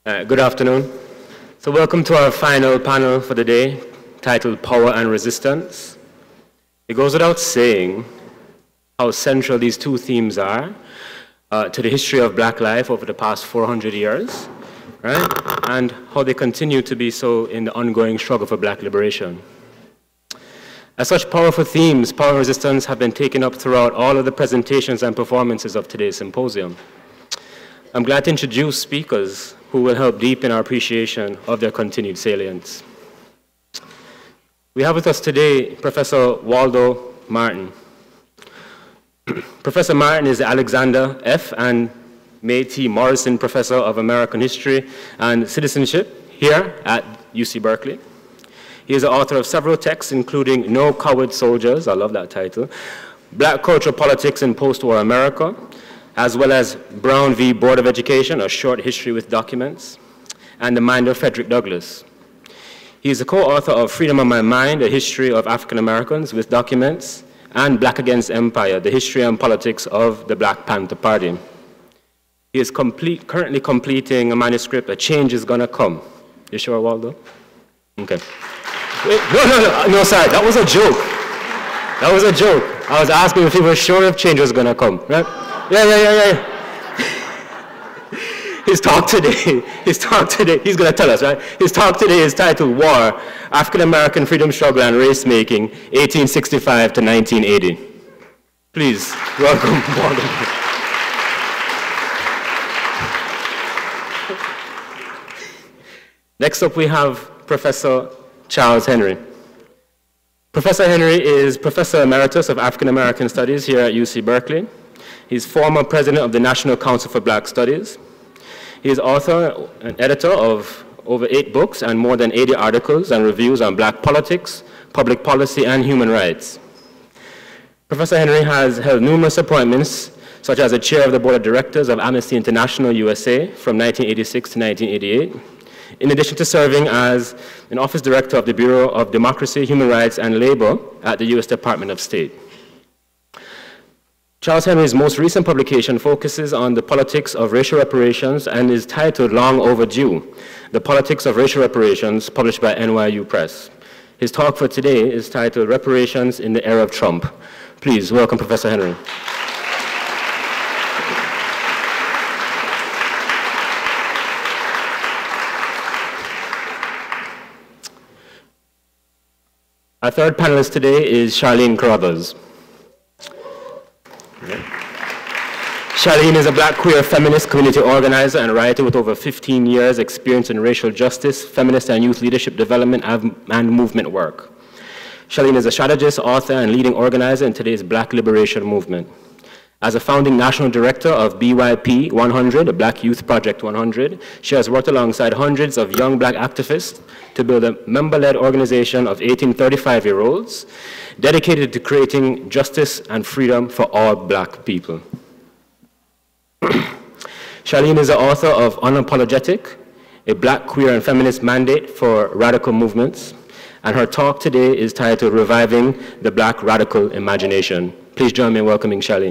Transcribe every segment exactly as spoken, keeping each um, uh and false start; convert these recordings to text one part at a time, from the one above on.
Uh, good afternoon. So welcome to our final panel for the day, titled Power and Resistance. It goes without saying how central these two themes are uh, to the history of Black life over the past four hundred years, right? And how they continue to be so in the ongoing struggle for Black liberation. As such powerful themes, power and resistance have been taken up throughout all of the presentations and performances of today's symposium. I'm glad to introduce speakers who will help deepen our appreciation of their continued salience. We have with us today Professor Waldo Martin. Professor Martin is the Alexander F. and May T. Morrison Professor of American History and Citizenship here at U C Berkeley. He is the author of several texts, including No Coward Soldiers, I love that title, Black Cultural Politics in Post-War America, as well as Brown v. Board of Education, A Short History with Documents, and The Mind of Frederick Douglass. He is the co-author of Freedom of My Mind, A History of African Americans with Documents, and Black Against Empire, The History and Politics of the Black Panther Party. He is complete, currently completing a manuscript, A Change is Gonna Come. You sure, Waldo? Okay. Wait, no, no, no, no, sorry, that was a joke. That was a joke. I was asking if he was sure if change was gonna come, right? Yeah, yeah, yeah, yeah. His talk today, his talk today, he's gonna tell us, right? His talk today is titled War, African American Freedom Struggle and Race Making, eighteen sixty-five to nineteen eighty. Please, welcome, Waldo. Next up we have Professor Charles Henry. Professor Henry is Professor Emeritus of African American Studies here at U C Berkeley. He's former president of the National Council for Black Studies. He is author and editor of over eight books and more than eighty articles and reviews on Black politics, public policy, and human rights. Professor Henry has held numerous appointments, such as the chair of the board of directors of Amnesty International U S A from nineteen eighty-six to nineteen eighty-eight, in addition to serving as an office director of the Bureau of Democracy, Human Rights, and Labor at the U S Department of State. Charles Henry's most recent publication focuses on the politics of racial reparations and is titled Long Overdue, The Politics of Racial Reparations, published by N Y U Press. His talk for today is titled Reparations in the Era of Trump. Please welcome Professor Henry. Our third panelist today is Charlene Carruthers. Charlene is a Black queer feminist community organizer and writer with over fifteen years experience in racial justice, feminist and youth leadership development, and movement work. Charlene is a strategist, author, and leading organizer in today's Black liberation movement. As a founding national director of B Y P one hundred, the Black Youth Project one hundred, she has worked alongside hundreds of young Black activists to build a member-led organization of eighteen thirty-five-year-olds dedicated to creating justice and freedom for all Black people. Charlene is the author of Unapologetic, a Black queer and feminist mandate for radical movements, and her talk today is titled Reviving the Black Radical Imagination. Please join me in welcoming Charlene.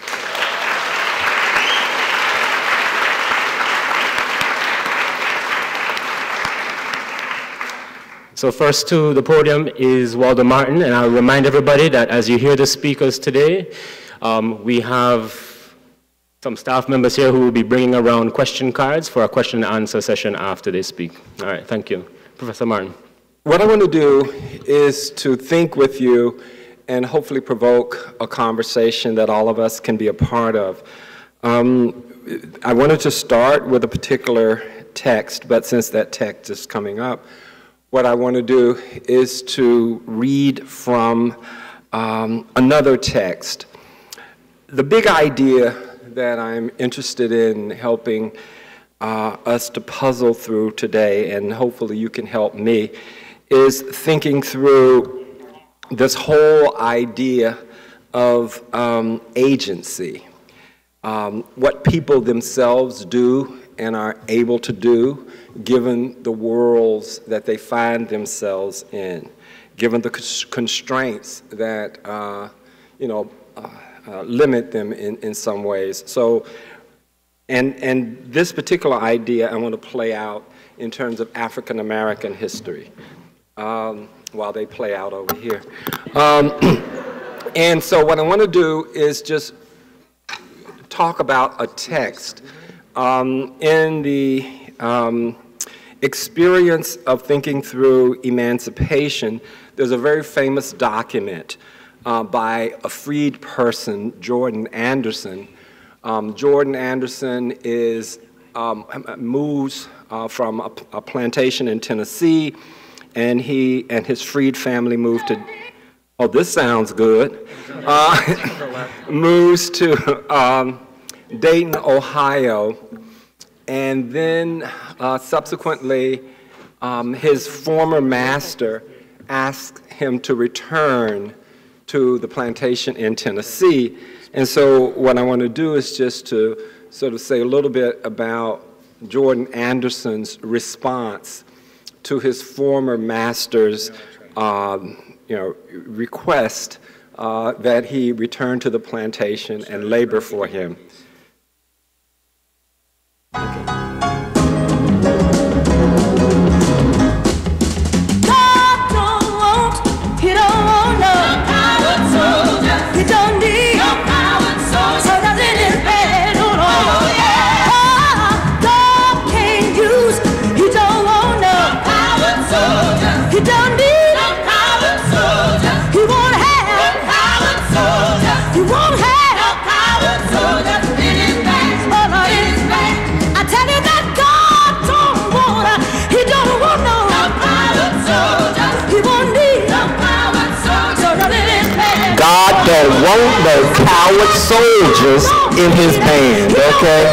So first to the podium is Waldo Martin, and I'll remind everybody that as you hear the speakers today, um, we have some staff members here who will be bringing around question cards for a question and answer session after they speak. All right, thank you. Professor Martin. What I want to do is to think with you and hopefully provoke a conversation that all of us can be a part of. Um, I wanted to start with a particular text, but since that text is coming up, what I want to do is to read from um, another text. The big idea that I'm interested in helping uh, us to puzzle through today, and hopefully you can help me, is thinking through this whole idea of um, agency, um, what people themselves do and are able to do given the worlds that they find themselves in, given the constraints that, uh, you know, uh, uh, limit them in, in some ways. So And, and this particular idea I want to play out in terms of African American history, um, while they play out over here. Um, and so what I want to do is just talk about a text. Um, in the um, experience of thinking through emancipation, there's a very famous document uh, by a freed person, Jordan Anderson. Um, Jordan Anderson is, um, moves uh, from a, a plantation in Tennessee, and he and his freed family moved to, oh, this sounds good, uh, moves to um, Dayton, Ohio, and then uh, subsequently um, his former master asked him to return to the plantation in Tennessee. And so what I want to do is just to sort of say a little bit about Jordan Anderson's response to his former master's um, you know, request uh, that he return to the plantation and labor for him. God don't want no coward soldiers in his band, okay?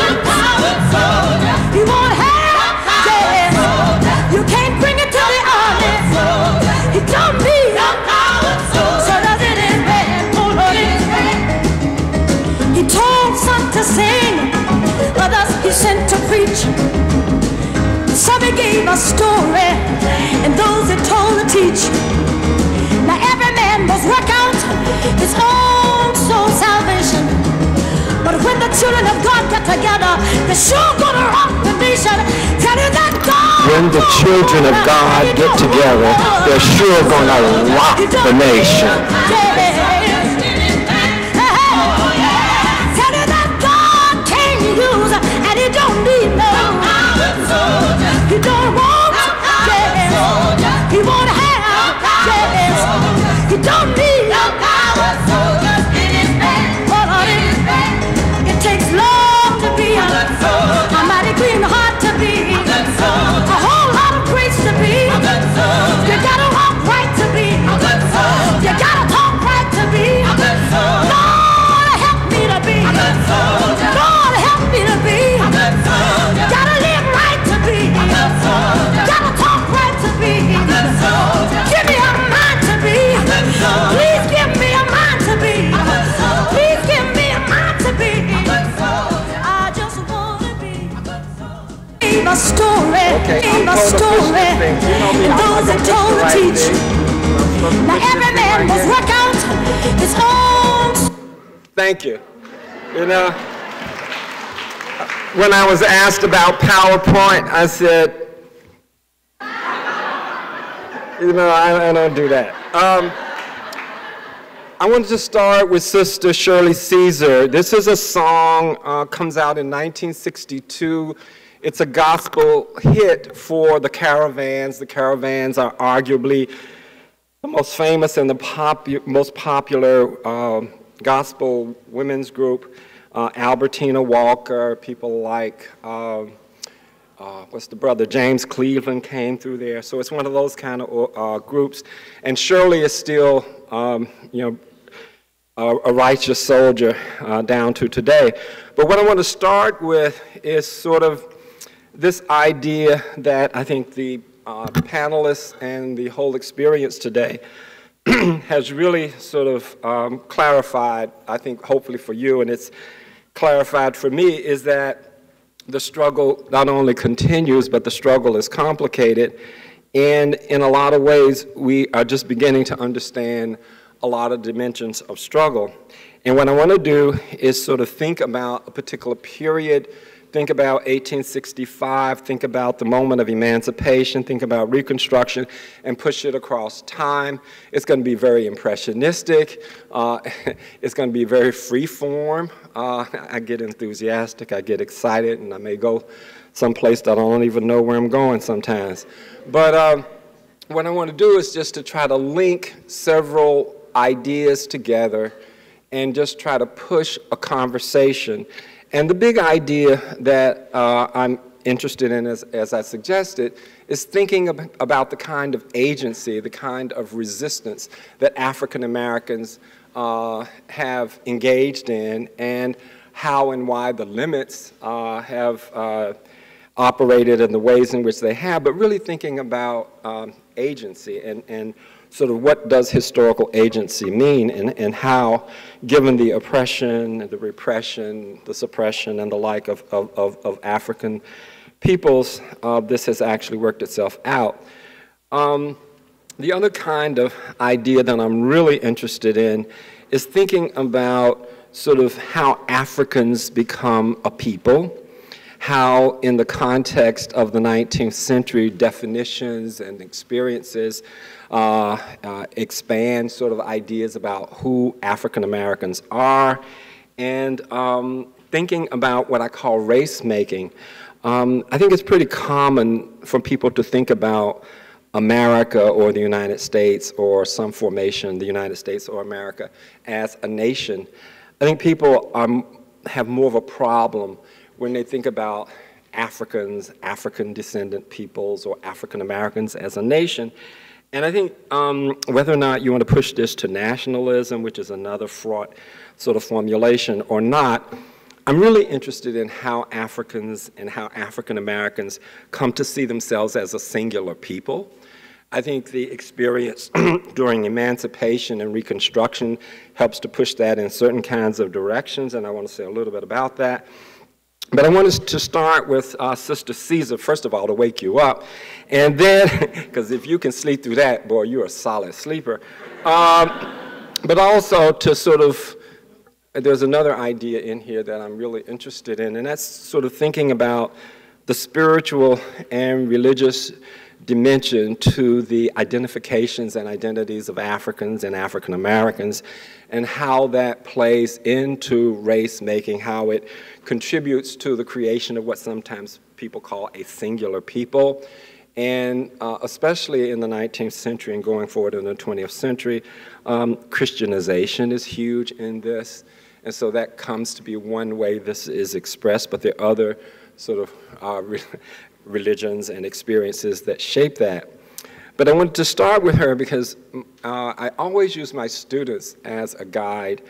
You won't have yes. You can't bring it to the army. He told me so does it in band. Oh Lord, in band. He told some to sing, others he sent to preach. Some he gave a story, and those he told to teach. Now every man must work out his own soul salvation. But when the children of God get together, they're sure gonna rock the nation. Tell you that God. When the children of God get together, they're sure gonna rock the nation. Tell you that God can use, and he don't need no. He don't want, yes. He won't have, yes. He don't need no power soldiers in his band. Oh Lord, in his band. It takes love to be a, a mighty clean heart to be, a whole lot of grace to be. You gotta walk right to be. You gotta talk right to be. Lord, help me to be. Lord, help me to be. Gotta live right to be. Gotta talk right to be. Give me a mind to be. Please give me a mind to be. Please give me a mind to be. I just wanna be. A story, Okay, a story, and those that told to teach. Now every man must work out his own. Thank you. You know, when I was asked about PowerPoint, I said, you know, I, I don't do that. Um, I wanted to start with Sister Shirley Caesar. This is a song, uh, comes out in nineteen sixty-two. It's a gospel hit for the Caravans. The Caravans are arguably the most famous and the popu most popular uh, gospel women's group. Uh, Albertina Walker, people like, uh, uh, what's the brother, James Cleveland came through there. So it's one of those kind of uh, groups. And Shirley is still, um, you know, a, a righteous soldier uh, down to today. But what I want to start with is sort of this idea that I think the uh, panelists and the whole experience today has really sort of um, clarified, I think hopefully for you, and it's clarified for me, is that the struggle not only continues, but the struggle is complicated. And in a lot of ways, we are just beginning to understand a lot of dimensions of struggle. And what I want to do is sort of think about a particular period, think about eighteen sixty-five, think about the moment of emancipation, think about Reconstruction, and push it across time. It's going to be very impressionistic. Uh, it's going to be very free form. Uh, I get enthusiastic, I get excited, and I may go someplace that I don't even know where I'm going sometimes. But um, what I want to do is just to try to link several ideas together and just try to push a conversation. And the big idea that uh, I'm interested in, as, as I suggested, is thinking ab about the kind of agency, the kind of resistance that African Americans uh, have engaged in, and how and why the limits uh, have uh, operated in the ways in which they have, but really thinking about um, agency and, and sort of what does historical agency mean, and, and how, given the oppression, the repression, the suppression, and the like of, of, of, of African peoples, uh, this has actually worked itself out. Um, the other kind of idea that I'm really interested in is thinking about sort of how Africans become a people, how in the context of the nineteenth century definitions and experiences uh, uh, expand sort of ideas about who African Americans are, and um, thinking about what I call race making. Um, I think it's pretty common for people to think about America or the United States or some formation, the United States or America, as a nation. I think people are, have more of a problem when they think about Africans, African descendant peoples, or African Americans as a nation. And I think um, whether or not you want to push this to nationalism, which is another fraught sort of formulation, or not, I'm really interested in how Africans and how African Americans come to see themselves as a singular people. I think the experience during emancipation and Reconstruction helps to push that in certain kinds of directions, and I want to say a little bit about that. But I wanted to start with uh, Sister Caesar, first of all, to wake you up. And then, because if you can sleep through that, boy, you're a solid sleeper. Um, but also to sort of, there's another idea in here that I'm really interested in, and that's sort of thinking about the spiritual and religious dimension to the identifications and identities of Africans and African Americans, and how that plays into race making, how it contributes to the creation of what sometimes people call a singular people. And uh, especially in the nineteenth century and going forward in the twentieth century, um, Christianization is huge in this. And so that comes to be one way this is expressed, but there are other sort of uh, re religions and experiences that shape that. But I wanted to start with her because uh, I always use my students as a guide,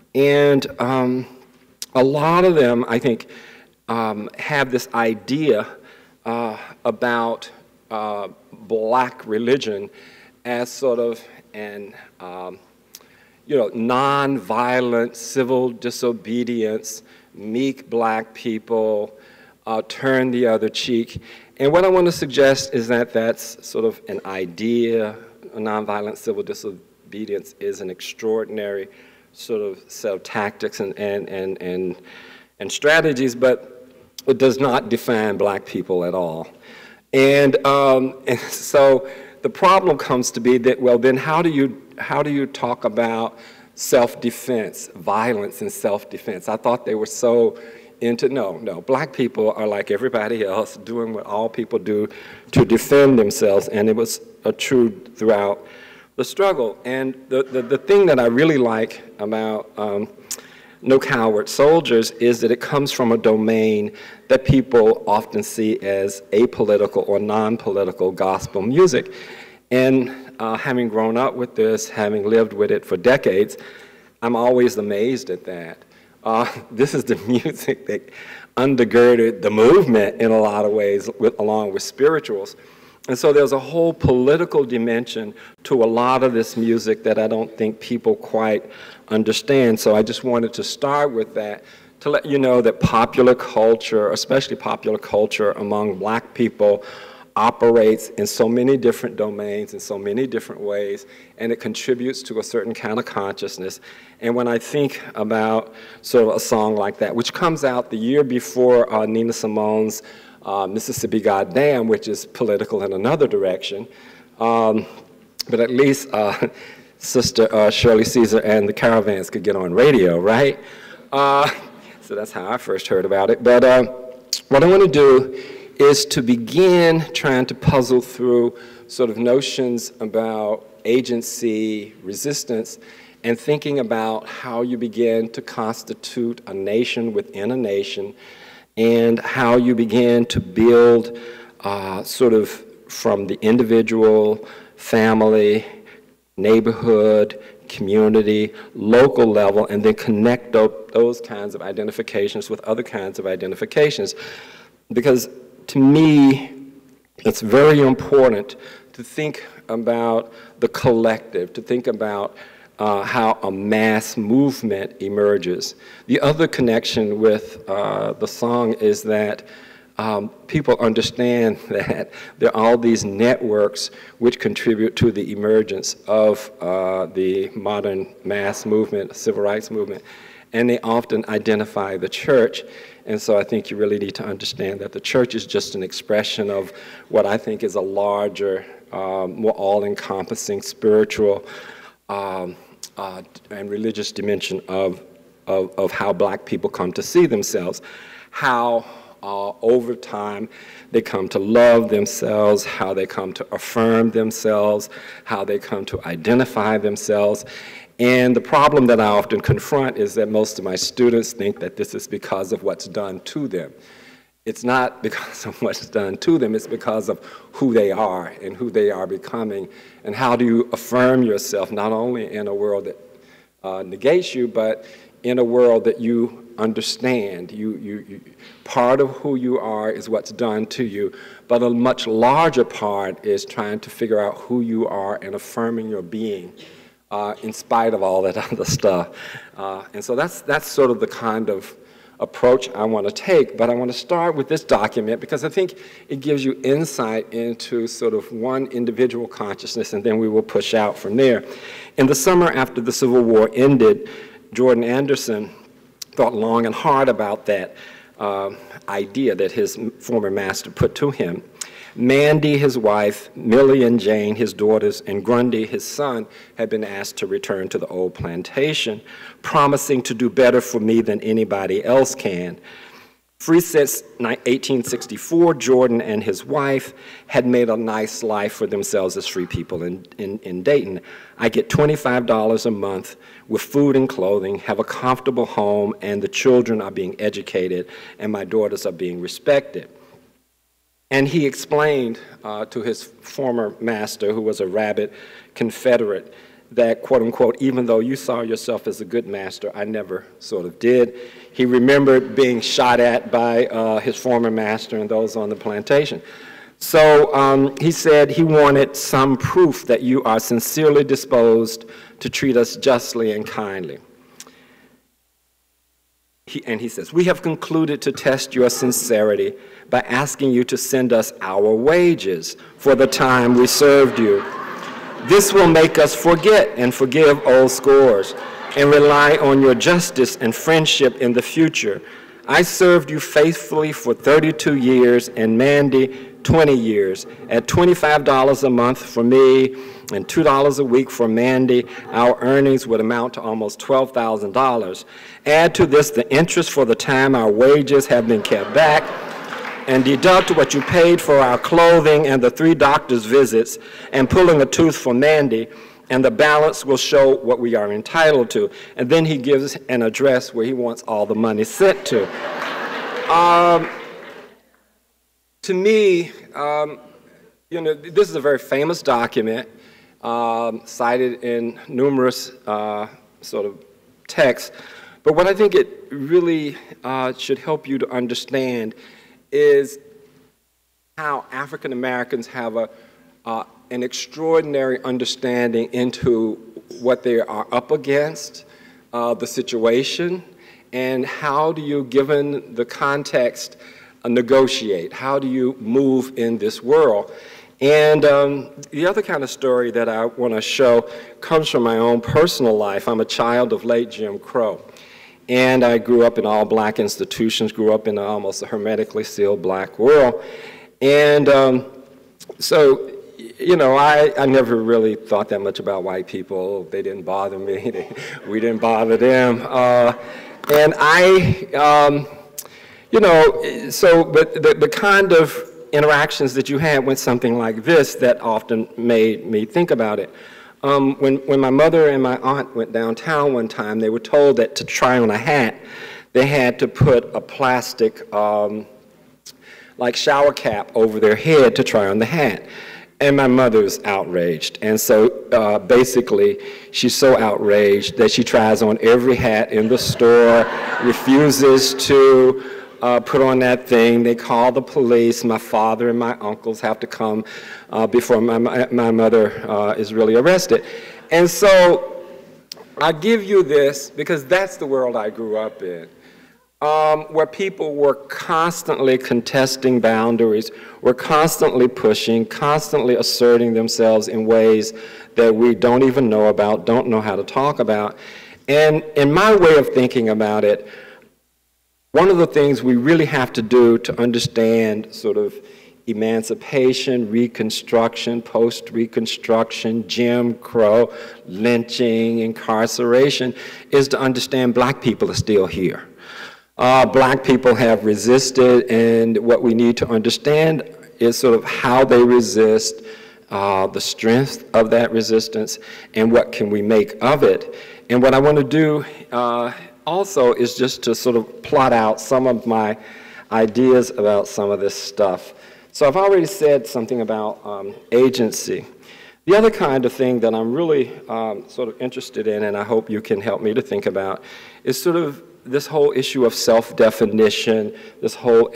and um, a lot of them, I think, um, have this idea uh, about uh, black religion as sort of an um, you know, non-violent civil disobedience, meek black people, uh, turn the other cheek. And what I want to suggest is that that's sort of an idea. A nonviolent civil disobedience is an extraordinary sort of set of tactics and, and, and, and, and strategies, but it does not define black people at all. And, um, and so the problem comes to be that, well, then how do you, how do you talk about self-defense, violence and self-defense? I thought they were so into, no, no, black people are like everybody else, doing what all people do to defend themselves, and it was a true throughout the struggle. And the, the, the thing that I really like about um, No Coward Soldiers is that it comes from a domain that people often see as apolitical or non-political gospel music. And uh, having grown up with this, having lived with it for decades, I'm always amazed at that. Uh, this is the music that undergirded the movement in a lot of ways, with, along with spirituals. And so there's a whole political dimension to a lot of this music that I don't think people quite understand. So I just wanted to start with that to let you know that popular culture, especially popular culture among black people, operates in so many different domains, in so many different ways, and it contributes to a certain kind of consciousness. And when I think about sort of a song like that, which comes out the year before uh, Nina Simone's uh, Mississippi Goddamn, which is political in another direction, um, but at least uh, Sister uh, Shirley Caesar and the Caravans could get on radio, right? Uh, so that's how I first heard about it. But uh, what I want to do is to begin trying to puzzle through sort of notions about agency, resistance, and thinking about how you begin to constitute a nation within a nation, and how you begin to build uh, sort of from the individual, family, neighborhood, community, local level, and then connect those kinds of identifications with other kinds of identifications. Because to me, it's very important to think about the collective, to think about uh, how a mass movement emerges. The other connection with uh, the song is that um, people understand that there are all these networks which contribute to the emergence of uh, the modern mass movement, civil rights movement, and they often identify the church. And so I think you really need to understand that the church is just an expression of what I think is a larger, um, more all-encompassing spiritual um, uh, and religious dimension of, of, of how black people come to see themselves, how uh, over time they come to love themselves, how they come to affirm themselves, how they come to identify themselves. And the problem that I often confront is that most of my students think that this is because of what's done to them. It's not because of what's done to them, it's because of who they are and who they are becoming, and how do you affirm yourself not only in a world that uh, negates you, but in a world that you understand. You, you, you, part of who you are is what's done to you, but a much larger part is trying to figure out who you are and affirming your being. Uh, in spite of all that other stuff. Uh, and so that's, that's sort of the kind of approach I want to take. But I want to start with this document because I think it gives you insight into sort of one individual consciousness, and then we will push out from there. In the summer after the Civil War ended, Jordan Anderson thought long and hard about that uh, idea that his former master put to him. Mandy, his wife, Millie and Jane, his daughters, and Grundy, his son, had been asked to return to the old plantation, promising to do better for me than anybody else can. Free since eighteen sixty-four, Jordan and his wife had made a nice life for themselves as free people in, in, in Dayton. I get twenty-five dollars a month with food and clothing, have a comfortable home, and the children are being educated, and my daughters are being respected. And he explained uh, to his former master, who was a rabid Confederate, that, quote unquote, even though you saw yourself as a good master, I never sort of did. He remembered being shot at by uh, his former master and those on the plantation. So um, he said he wanted some proof that you are sincerely disposed to treat us justly and kindly. He, and he says, we have concluded to test your sincerity by asking you to send us our wages for the time we served you. This will make us forget and forgive old scores and rely on your justice and friendship in the future. I served you faithfully for thirty-two years and Mandy twenty years. At twenty-five dollars a month for me and two dollars a week for Mandy, our earnings would amount to almost twelve thousand dollars. Add to this the interest for the time our wages have been kept back, and deduct what you paid for our clothing and the three doctor's visits and pulling a tooth for Mandy, and the balance will show what we are entitled to. And then he gives an address where he wants all the money sent to. Um, to me, um, you know, this is a very famous document, um, cited in numerous uh, sort of texts. But what I think it really uh, should help you to understand is how African Americans have a, uh, an extraordinary understanding into what they are up against, uh, the situation, and how do you, given the context negotiate? How do you move in this world? And um, the other kind of story that I want to show comes from my own personal life. I'm a child of late Jim Crow. And I grew up in all black institutions, grew up in almost a hermetically sealed black world. And um, so, you know, I, I never really thought that much about white people. They didn't bother me. They, we didn't bother them. Uh, and I, um, you know, so, but the, the kind of interactions that you had with something like this that often made me think about it. Um, when, when my mother and my aunt went downtown one time, they were told that to try on a hat, they had to put a plastic, um, like shower cap over their head to try on the hat. And my mother's outraged. And so uh, basically, she's so outraged that she tries on every hat in the store, refuses to Uh, put on that thing. They call the police. My father and my uncles have to come uh, before my, my mother uh, is really arrested. And so I give you this because that's the world I grew up in, um, where people were constantly contesting boundaries, were constantly pushing, constantly asserting themselves in ways that we don't even know about, don't know how to talk about. And in my way of thinking about it, one of the things we really have to do to understand sort of emancipation, Reconstruction, post-Reconstruction, Jim Crow, lynching, incarceration, is to understand black people are still here. Uh, black people have resisted, and what we need to understand is sort of how they resist, uh, the strength of that resistance, and what can we make of it. And what I want to do uh, also is just to sort of plot out some of my ideas about some of this stuff. So I've already said something about um, agency. The other kind of thing that I'm really um, sort of interested in, and I hope you can help me to think about, is sort of this whole issue of self-definition, this whole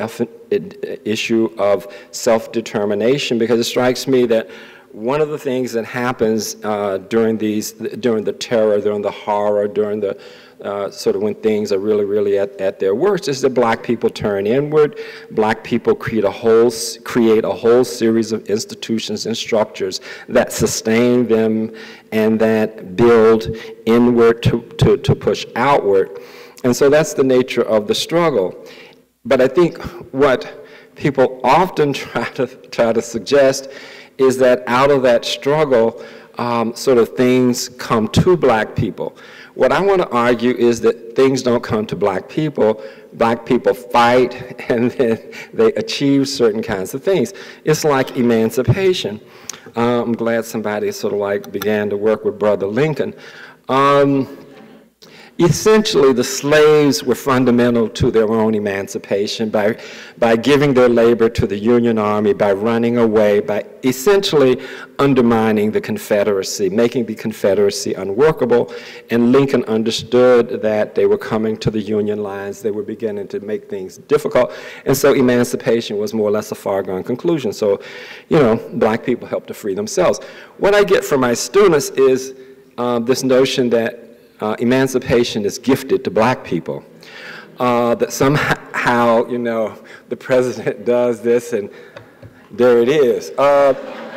issue of self-determination, because it strikes me that one of the things that happens uh, during these, during the terror, during the horror, during the uh, sort of when things are really, really at, at their worst, is that black people turn inward. Black people create a whole, create a whole series of institutions and structures that sustain them and that build inward to, to, to push outward. And so that's the nature of the struggle. But I think what people often try to, try to suggest is that out of that struggle, um, sort of things come to black people. What I want to argue is that things don't come to black people. Black people fight and then they achieve certain kinds of things. It's like emancipation. Uh, I'm glad somebody sort of like began to work with Brother Lincoln. Um, Essentially, the slaves were fundamental to their own emancipation by, by giving their labor to the Union Army, by running away, by essentially undermining the Confederacy, making the Confederacy unworkable. And Lincoln understood that they were coming to the Union lines. They were beginning to make things difficult. And so emancipation was more or less a foregone conclusion. So, you know, black people helped to free themselves. What I get from my students is uh, this notion that Uh, emancipation is gifted to black people. Uh, that somehow, you know, the president does this and there it is. Uh,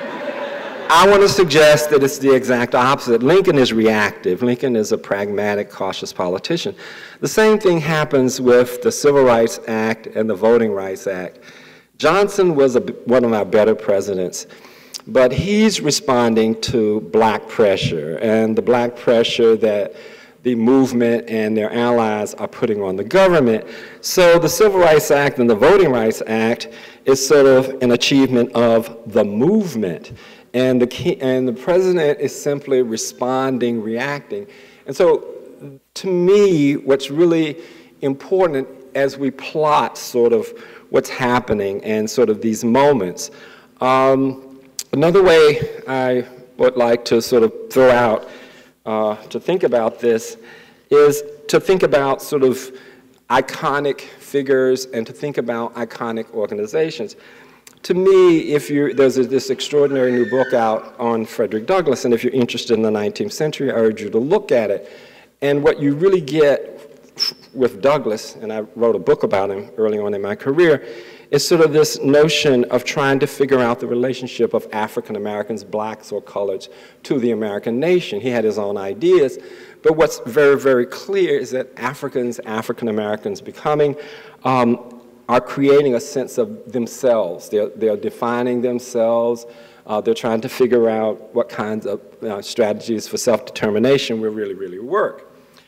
I want to suggest that it's the exact opposite. Lincoln is reactive. Lincoln is a pragmatic, cautious politician. The same thing happens with the Civil Rights Act and the Voting Rights Act. Johnson was a, one of our better presidents. But he's responding to black pressure, and the black pressure that the movement and their allies are putting on the government. So the Civil Rights Act and the Voting Rights Act is sort of an achievement of the movement. And the, key, and the president is simply responding, reacting. And so to me, what's really important as we plot sort of what's happening and sort of these moments, um, another way I would like to sort of throw out uh, to think about this is to think about sort of iconic figures and to think about iconic organizations. To me, if you there's a, this extraordinary new book out on Frederick Douglass, and if you're interested in the nineteenth century, I urge you to look at it. And what you really get with Douglass, and I wrote a book about him early on in my career, is sort of this notion of trying to figure out the relationship of African Americans, blacks or coloreds, to the American nation. He had his own ideas, but what's very, very clear is that Africans, African Americans becoming, um, are creating a sense of themselves. They're, they're defining themselves. Uh, they're trying to figure out what kinds of uh, strategies for self-determination will really, really work.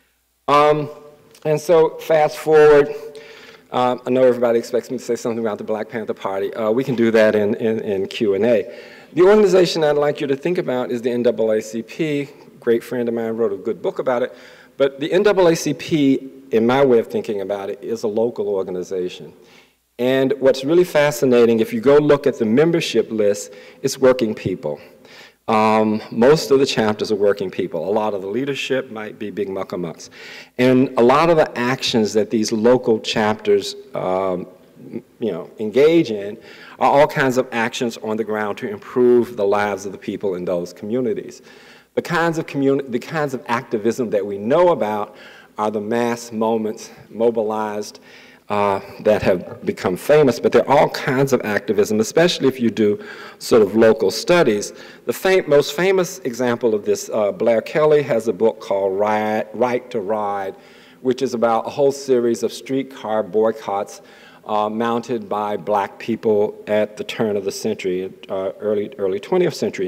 Um, and so fast forward, uh, I know everybody expects me to say something about the Black Panther Party. Uh, we can do that in, in, in Q and A. The organization I'd like you to think about is the N double A C P. A great friend of mine wrote a good book about it. But the N double A C P, in my way of thinking about it, is a local organization. And what's really fascinating, if you go look at the membership list, it's working people. Um, most of the chapters are working people. A lot of the leadership might be big muckamucks. And a lot of the actions that these local chapters um, you know, engage in are all kinds of actions on the ground to improve the lives of the people in those communities. The kinds of, communi the kinds of activism that we know about are the mass moments mobilized Uh, that have become famous, but there are all kinds of activism, especially if you do sort of local studies. The fam most famous example of this, uh, Blair Kelly has a book called Ride, Right to Ride, which is about a whole series of streetcar boycotts uh, mounted by black people at the turn of the century, uh, early, early twentieth century.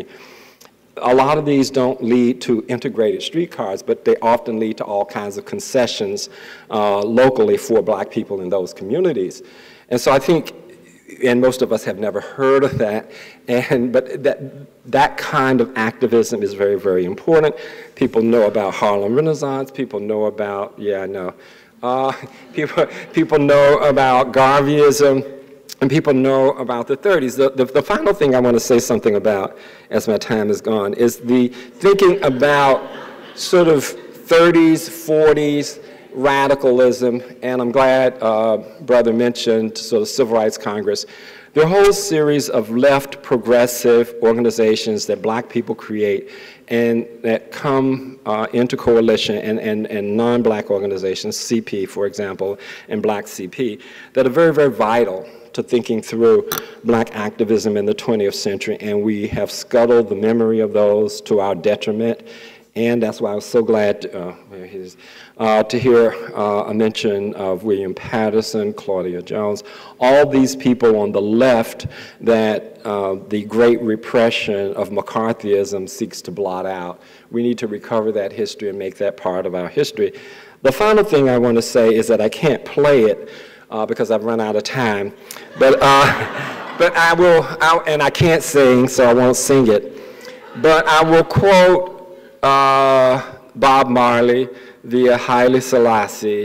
A lot of these don't lead to integrated streetcars, but they often lead to all kinds of concessions uh, locally for black people in those communities. And so I think, and most of us have never heard of that, and, but that, that kind of activism is very, very important. People know about Harlem Renaissance, people know about, yeah, I know, uh, people, people know about Garveyism, and people know about the thirties. The, the, the final thing I want to say something about, as my time is gone, is the thinking about sort of thirties, forties radicalism, and I'm glad uh, Brother mentioned sort of Civil Rights Congress. There are a whole series of left progressive organizations that black people create and that come uh, into coalition, and, and, and non-black organizations, C P, for example, and Black C P, that are very, very vital to thinking through black activism in the twentieth century, and we have scuttled the memory of those to our detriment. And that's why I was so glad to, uh, where he is, uh, to hear uh, a mention of William Patterson, Claudia Jones, all these people on the left that uh, the great repression of McCarthyism seeks to blot out. We need to recover that history and make that part of our history. The final thing I want to say is that I can't play it uh, because I've run out of time, but, uh, but I will, I'll, and I can't sing, so I won't sing it, but I will quote Uh, Bob Marley via Haile Selassie,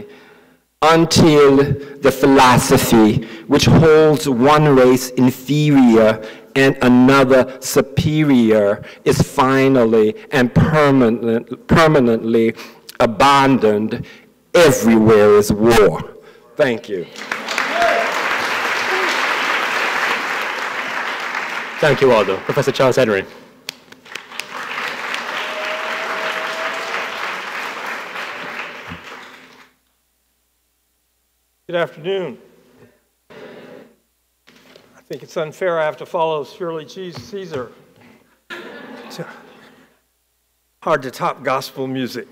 until the philosophy which holds one race inferior and another superior is finally and permanent, permanently abandoned, everywhere is war. Thank you. Thank you, Waldo. Professor Charles Henry. Good afternoon. I think it's unfair I have to follow Shirley Caesar. It's hard to top gospel music.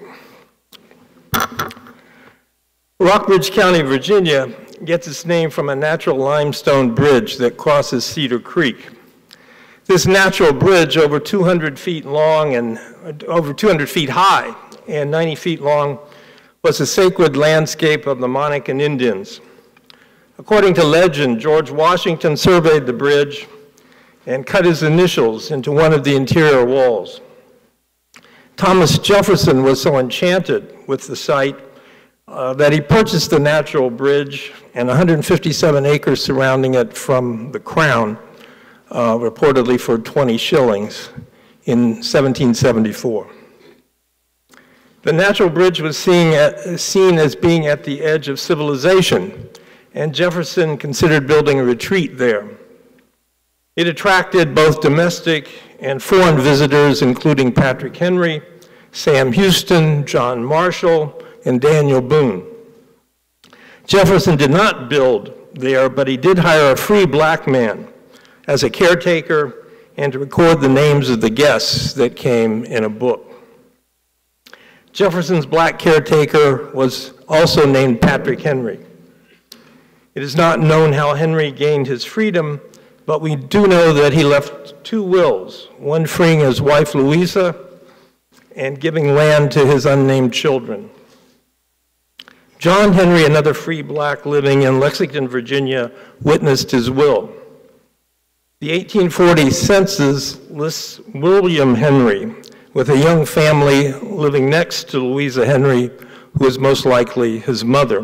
Rockbridge County, Virginia gets its name from a natural limestone bridge that crosses Cedar Creek. This natural bridge, over two hundred feet long and over two hundred feet high and ninety feet long, was a sacred landscape of the Monacan Indians. According to legend, George Washington surveyed the bridge and cut his initials into one of the interior walls. Thomas Jefferson was so enchanted with the site uh, that he purchased the natural bridge and one hundred fifty-seven acres surrounding it from the Crown, uh, reportedly for twenty shillings in seventeen seventy-four. The natural bridge was seen, at, seen as being at the edge of civilization, and Jefferson considered building a retreat there. It attracted both domestic and foreign visitors, including Patrick Henry, Sam Houston, John Marshall, and Daniel Boone. Jefferson did not build there, but he did hire a free black man as a caretaker and to record the names of the guests that came in a book. Jefferson's black caretaker was also named Patrick Henry. It is not known how Henry gained his freedom, but we do know that he left two wills, one freeing his wife Louisa and giving land to his unnamed children. John Henry, another free black living in Lexington, Virginia, witnessed his will. The eighteen forty census lists William Henry with a young family living next to Louisa Henry, who is most likely his mother.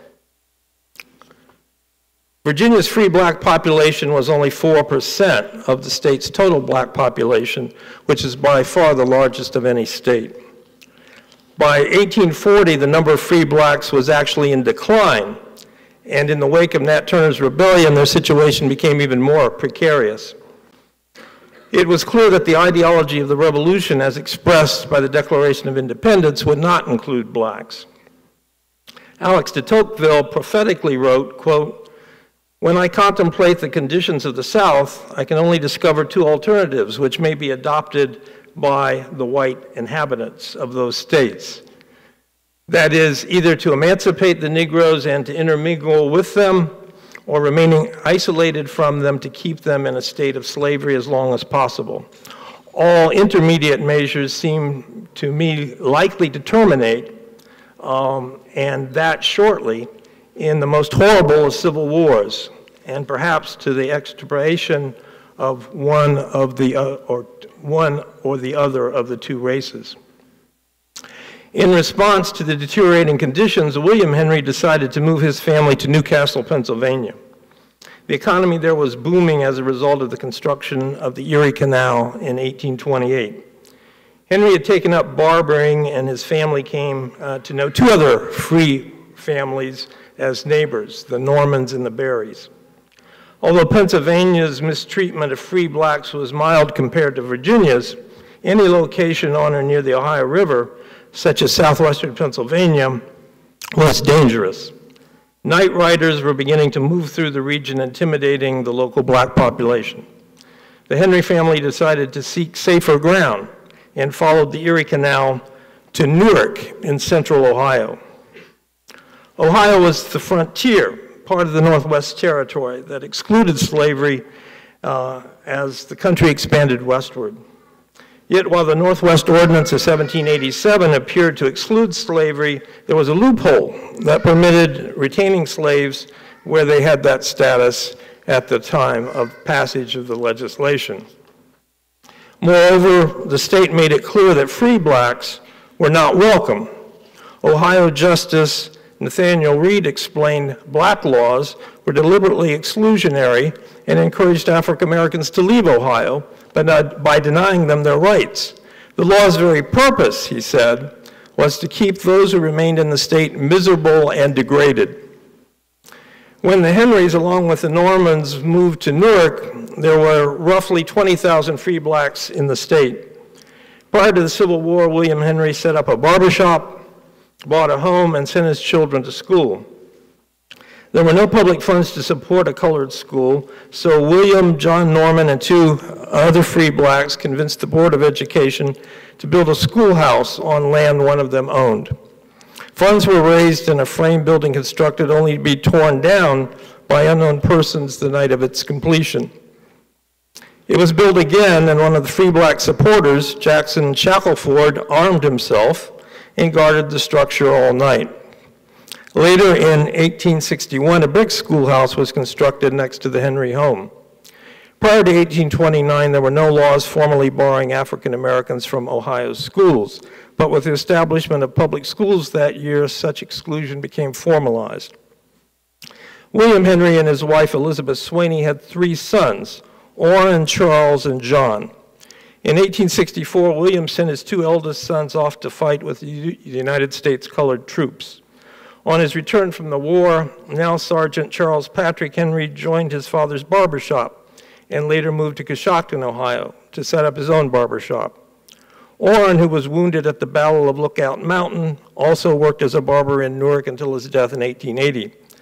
Virginia's free black population was only four percent of the state's total black population, which is by far the largest of any state. By eighteen forty, the number of free blacks was actually in decline, and in the wake of Nat Turner's rebellion, their situation became even more precarious. It was clear that the ideology of the revolution, as expressed by the Declaration of Independence, would not include blacks. Alex de Tocqueville prophetically wrote, quote, "When I contemplate the conditions of the South, I can only discover two alternatives which may be adopted by the white inhabitants of those states. That is, either to emancipate the Negroes and to intermingle with them, or remaining isolated from them to keep them in a state of slavery as long as possible. All intermediate measures seem to me likely to terminate, um, and that shortly, in the most horrible of civil wars, and perhaps to the extirpation of one of the uh, or one or the other of the two races." In response to the deteriorating conditions, William Henry decided to move his family to Newcastle, Pennsylvania. The economy there was booming as a result of the construction of the Erie Canal in eighteen twenty-eight. Henry had taken up barbering, and his family came uh, to know two other free families as neighbors, the Normans and the Berrys. Although Pennsylvania's mistreatment of free blacks was mild compared to Virginia's, any location on or near the Ohio River, such as southwestern Pennsylvania, was dangerous. Night riders were beginning to move through the region, intimidating the local black population. The Henry family decided to seek safer ground and followed the Erie Canal to Newark in central Ohio. Ohio was the frontier, part of the Northwest Territory that excluded slavery uh, as the country expanded westward. Yet while the Northwest Ordinance of seventeen eighty-seven appeared to exclude slavery, there was a loophole that permitted retaining slaves where they had that status at the time of passage of the legislation. Moreover, the state made it clear that free blacks were not welcome. Ohio Justice Nathaniel Reed explained black laws were deliberately exclusionary and encouraged African Americans to leave Ohio, but not by denying them their rights. The law's very purpose, he said, was to keep those who remained in the state miserable and degraded. When the Henrys, along with the Normans, moved to Newark, there were roughly twenty thousand free blacks in the state. Prior to the Civil War, William Henry set up a barbershop, bought a home, and sent his children to school. There were no public funds to support a colored school, so William, John Norman, and two other free blacks convinced the Board of Education to build a schoolhouse on land one of them owned. Funds were raised and a frame building constructed only to be torn down by unknown persons the night of its completion. It was built again, and one of the free black supporters, Jackson Shackelford, armed himself and guarded the structure all night. Later in eighteen sixty-one, a brick schoolhouse was constructed next to the Henry home. Prior to eighteen twenty-nine, there were no laws formally barring African Americans from Ohio's schools, but with the establishment of public schools that year, such exclusion became formalized. William Henry and his wife Elizabeth Swaney had three sons, Orrin, Charles, and John. In eighteen sixty-four, William sent his two eldest sons off to fight with the United States colored troops. On his return from the war, now Sergeant Charles Patrick Henry joined his father's barbershop and later moved to Coshocton, Ohio, to set up his own barbershop. Orrin, who was wounded at the Battle of Lookout Mountain, also worked as a barber in Newark until his death in eighteen eighty.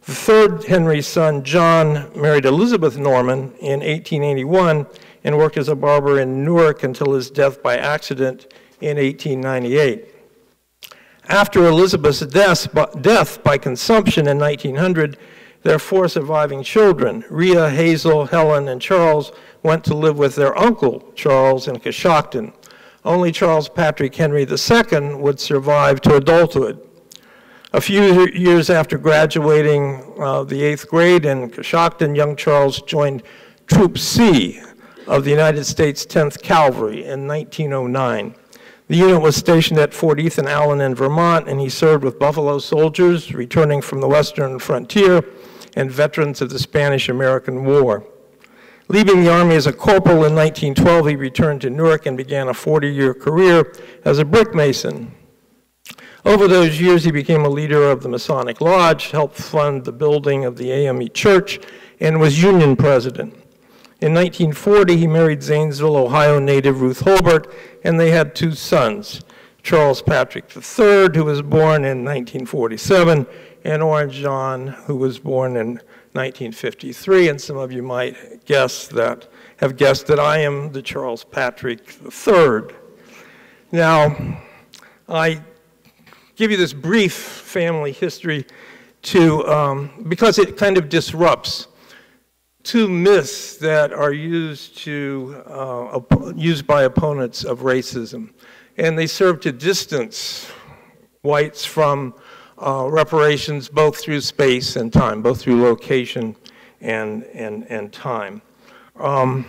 The third Henry's son, John, married Elizabeth Norman in eighteen eighty-one and worked as a barber in Newark until his death by accident in eighteen ninety-eight. After Elizabeth's death by consumption in nineteen hundred, their four surviving children, Rhea, Hazel, Helen, and Charles, went to live with their uncle, Charles, in Coshocton. Only Charles Patrick Henry the Second would survive to adulthood. A few years after graduating uh, the eighth grade in Coshocton, young Charles joined Troop C of the United States tenth Cavalry in nineteen oh nine. The unit was stationed at Fort Ethan Allen in Vermont, and he served with Buffalo soldiers returning from the western frontier and veterans of the Spanish-American War. Leaving the Army as a corporal in nineteen twelve, he returned to Newark and began a forty-year career as a brick mason. Over those years, he became a leader of the Masonic Lodge, helped fund the building of the A M E Church, and was Union president. In nineteen forty, he married Zanesville, Ohio native Ruth Holbert, and they had two sons, Charles Patrick the Third, who was born in nineteen forty-seven, and Orange John, who was born in nineteen fifty-three. And some of you might guess that, have guessed that I am the Charles Patrick the Third. Now, I give you this brief family history to, um, because it kind of disrupts two myths that are used to uh, used by opponents of racism, and they serve to distance whites from uh, reparations, both through space and time, both through location and and and time. Um,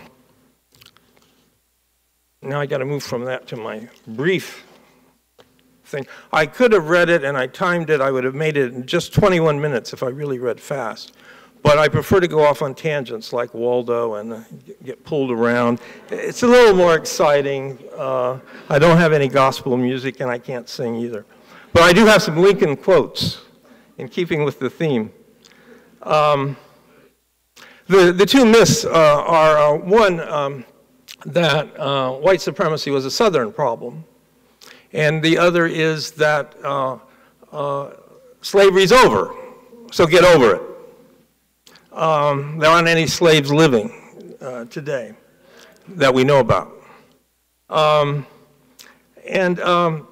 now I got to move from that to my brief thing. I could have read it and I timed it. I would have made it in just twenty-one minutes if I really read fast. But I prefer to go off on tangents like Waldo and get pulled around. It's a little more exciting. Uh, I don't have any gospel music and I can't sing either. But I do have some Lincoln quotes in keeping with the theme. Um, the, the two myths uh, are, uh, one, um, that uh, white supremacy was a Southern problem. And the other is that uh, uh, slavery's over, so get over it. Um, there aren't any slaves living uh, today that we know about. Um, and um,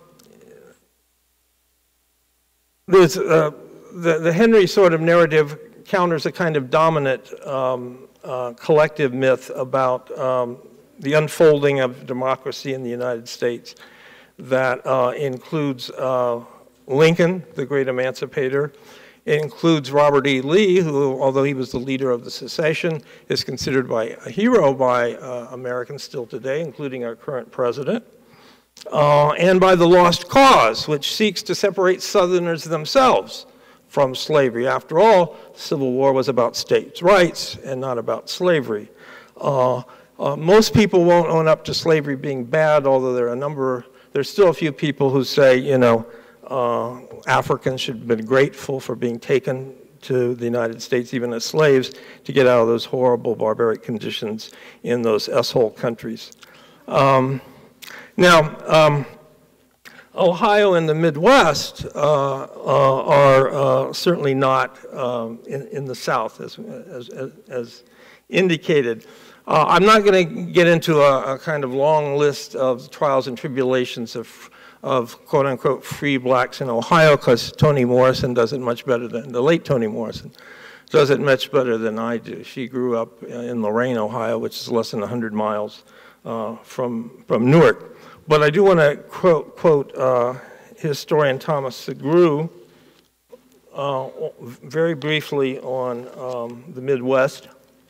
there's, uh, the, the Henry sort of narrative counters a kind of dominant um, uh, collective myth about um, the unfolding of democracy in the United States that uh, includes uh, Lincoln, the great emancipator. It includes Robert E. Lee, who, although he was the leader of the secession, is considered by a hero by uh, Americans still today, including our current president, uh, and by the Lost Cause, which seeks to separate Southerners themselves from slavery. After all, the Civil War was about states' rights and not about slavery. Uh, uh, most people won't own up to slavery being bad, although there are a number, there's still a few people who say, you know, Uh, Africans should have been grateful for being taken to the United States, even as slaves, to get out of those horrible barbaric conditions in those S-hole countries. Um, now, um, Ohio and the Midwest uh, uh, are uh, certainly not um, in, in the South, as, as, as indicated. Uh, I'm not going to get into a, a kind of long list of trials and tribulations of of quote-unquote free blacks in Ohio, because Toni Morrison does it much better than, the late Toni Morrison does it much better than I do. She grew up in Lorain, Ohio, which is less than one hundred miles uh, from, from Newark. But I do want to quote, quote uh, historian Thomas Segru uh, very briefly on um, the Midwest.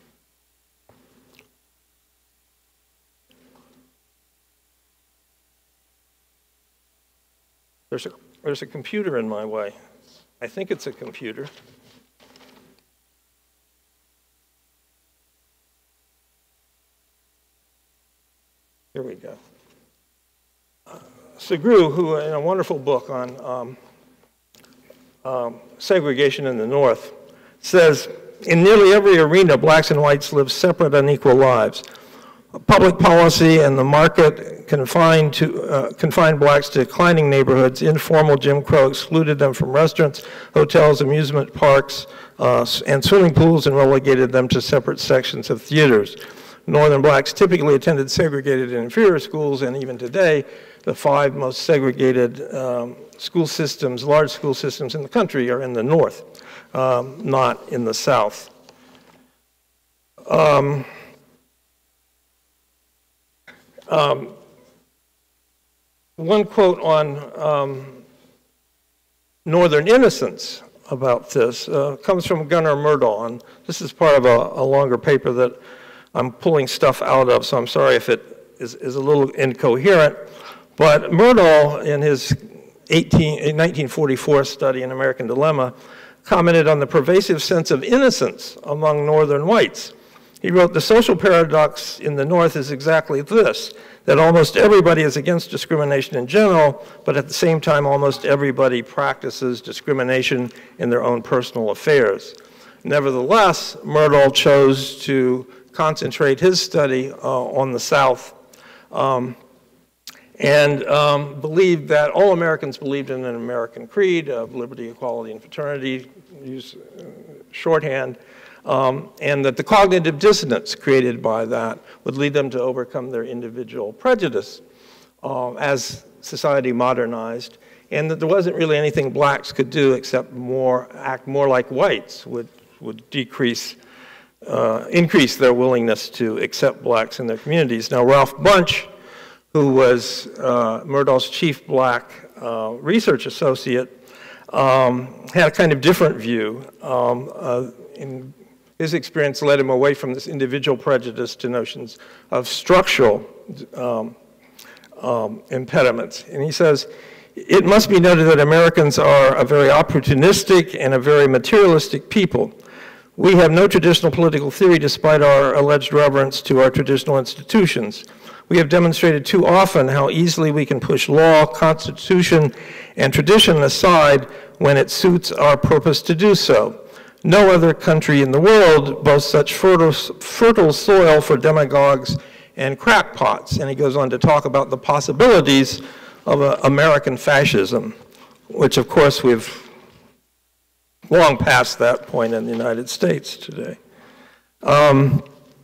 There's a, there's a computer in my way. I think it's a computer. Here we go. Uh, Segru, who in a wonderful book on um, um, segregation in the North, says, in nearly every arena, blacks and whites live separate, unequal lives. Public policy and the market confined, to, uh, confined blacks to declining neighborhoods. Informal Jim Crow excluded them from restaurants, hotels, amusement parks, uh, and swimming pools and relegated them to separate sections of theaters. Northern blacks typically attended segregated and inferior schools, and even today, the five most segregated um, school systems, large school systems in the country are in the North, um, not in the South. Um, um, one quote on um, Northern innocence about this uh, comes from Gunnar Myrdal, and this is part of a, a longer paper that I'm pulling stuff out of, so I'm sorry if it is, is a little incoherent. But Myrdal, in his nineteen forty-four study, An American Dilemma, commented on the pervasive sense of innocence among Northern whites. He wrote, "The social paradox in the North is exactly this, that almost everybody is against discrimination in general, but at the same time, almost everybody practices discrimination in their own personal affairs." Nevertheless, Myrdal chose to concentrate his study uh, on the South um, and um, believed that all Americans believed in an American creed of liberty, equality, and fraternity, use uh, shorthand, um, and that the cognitive dissonance created by that would lead them to overcome their individual prejudice uh, as society modernized, and that there wasn't really anything blacks could do except more act more like whites, would, would decrease Uh, increase their willingness to accept blacks in their communities. Now, Ralph Bunche, who was uh, Myrdal's chief black uh, research associate, um, had a kind of different view. Um, uh, in his experience led him away from this individual prejudice to notions of structural um, um, impediments. And he says, "It must be noted that Americans are a very opportunistic and a very materialistic people. We have no traditional political theory despite our alleged reverence to our traditional institutions. We have demonstrated too often how easily we can push law, constitution, and tradition aside when it suits our purpose to do so. No other country in the world boasts such fertile, fertile soil for demagogues and crackpots." And he goes on to talk about the possibilities of uh, American fascism, which of course we've long past that point in the United States today. Um,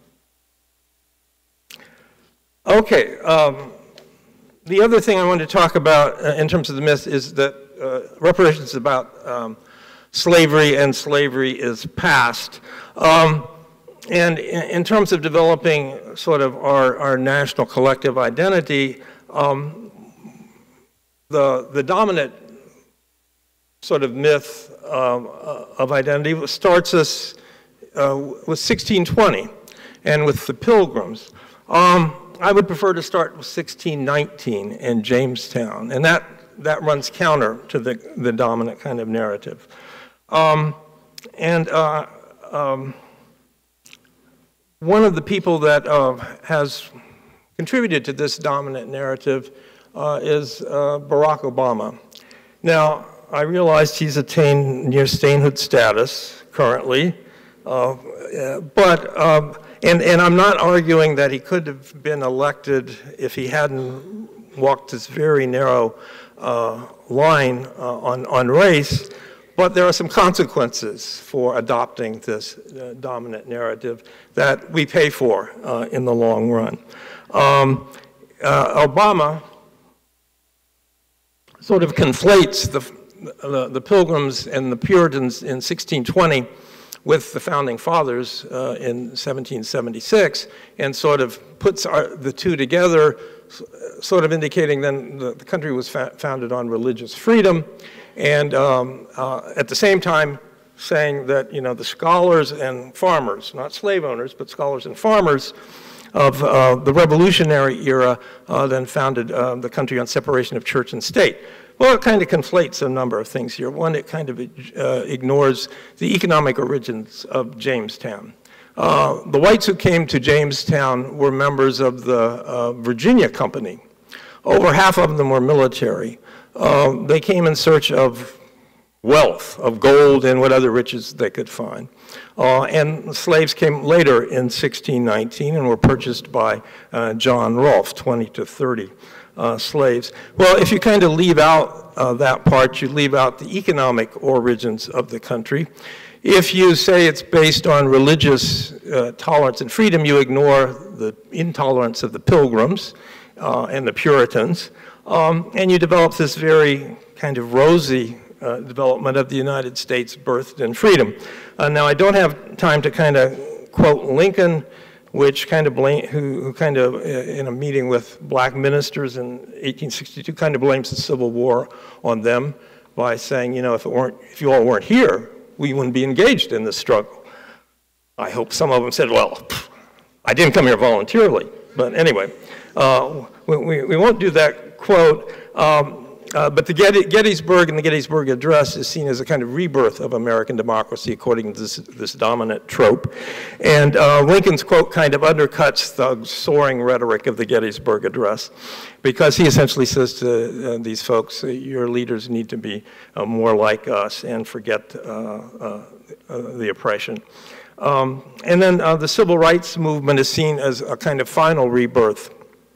okay, um, the other thing I want to talk about uh, in terms of the myth is that uh, reparations is about um, slavery, and slavery is past. Um, and in, in terms of developing sort of our, our national collective identity, um, the, the dominant sort of myth um, uh, of identity starts us uh, with sixteen twenty and with the Pilgrims. Um, I would prefer to start with sixteen nineteen and Jamestown, and that, that runs counter to the, the dominant kind of narrative. Um, and uh, um, one of the people that uh, has contributed to this dominant narrative uh, is uh, Barack Obama. Now, I realized he's attained near statehood status currently, uh, but, um, and, and I'm not arguing that he could have been elected if he hadn't walked this very narrow uh, line uh, on, on race, but there are some consequences for adopting this uh, dominant narrative that we pay for uh, in the long run. Um, uh, Obama sort of conflates the The, the Pilgrims and the Puritans in sixteen twenty with the Founding Fathers uh, in seventeen seventy-six, and sort of puts our, the two together, sort of indicating then the, the country was fa founded on religious freedom, and um, uh, at the same time saying that, you know, the scholars and farmers, not slave owners, but scholars and farmers of uh, the Revolutionary era uh, then founded uh, the country on separation of church and state. Well, it kind of conflates a number of things here. One, it kind of uh, ignores the economic origins of Jamestown. Uh, the whites who came to Jamestown were members of the uh, Virginia Company. Over half of them were military. Uh, they came in search of wealth, of gold and what other riches they could find. Uh, and slaves came later in sixteen nineteen and were purchased by uh, John Rolfe, twenty to thirty. Uh, slaves. Well, if you kind of leave out uh, that part, you leave out the economic origins of the country. If you say it's based on religious uh, tolerance and freedom, you ignore the intolerance of the Pilgrims uh, and the Puritans, um, and you develop this very kind of rosy uh, development of the United States birthed in freedom. Uh, now, I don't have time to kind of quote Lincoln, which kind of blame, who, who kind of, uh, in a meeting with black ministers in eighteen sixty-two, kind of blames the Civil War on them by saying, you know, if it weren't, if you all weren't here, we wouldn't be engaged in this struggle. I hope some of them said, well, pff, I didn't come here voluntarily. But anyway, uh, we, we, we won't do that quote. Um, Uh, but the Gettysburg and the Gettysburg Address is seen as a kind of rebirth of American democracy according to this, this dominant trope. And uh, Lincoln's quote kind of undercuts the soaring rhetoric of the Gettysburg Address, because he essentially says to uh, these folks, your leaders need to be uh, more like us and forget uh, uh, uh, the oppression. Um, and then uh, the civil rights movement is seen as a kind of final rebirth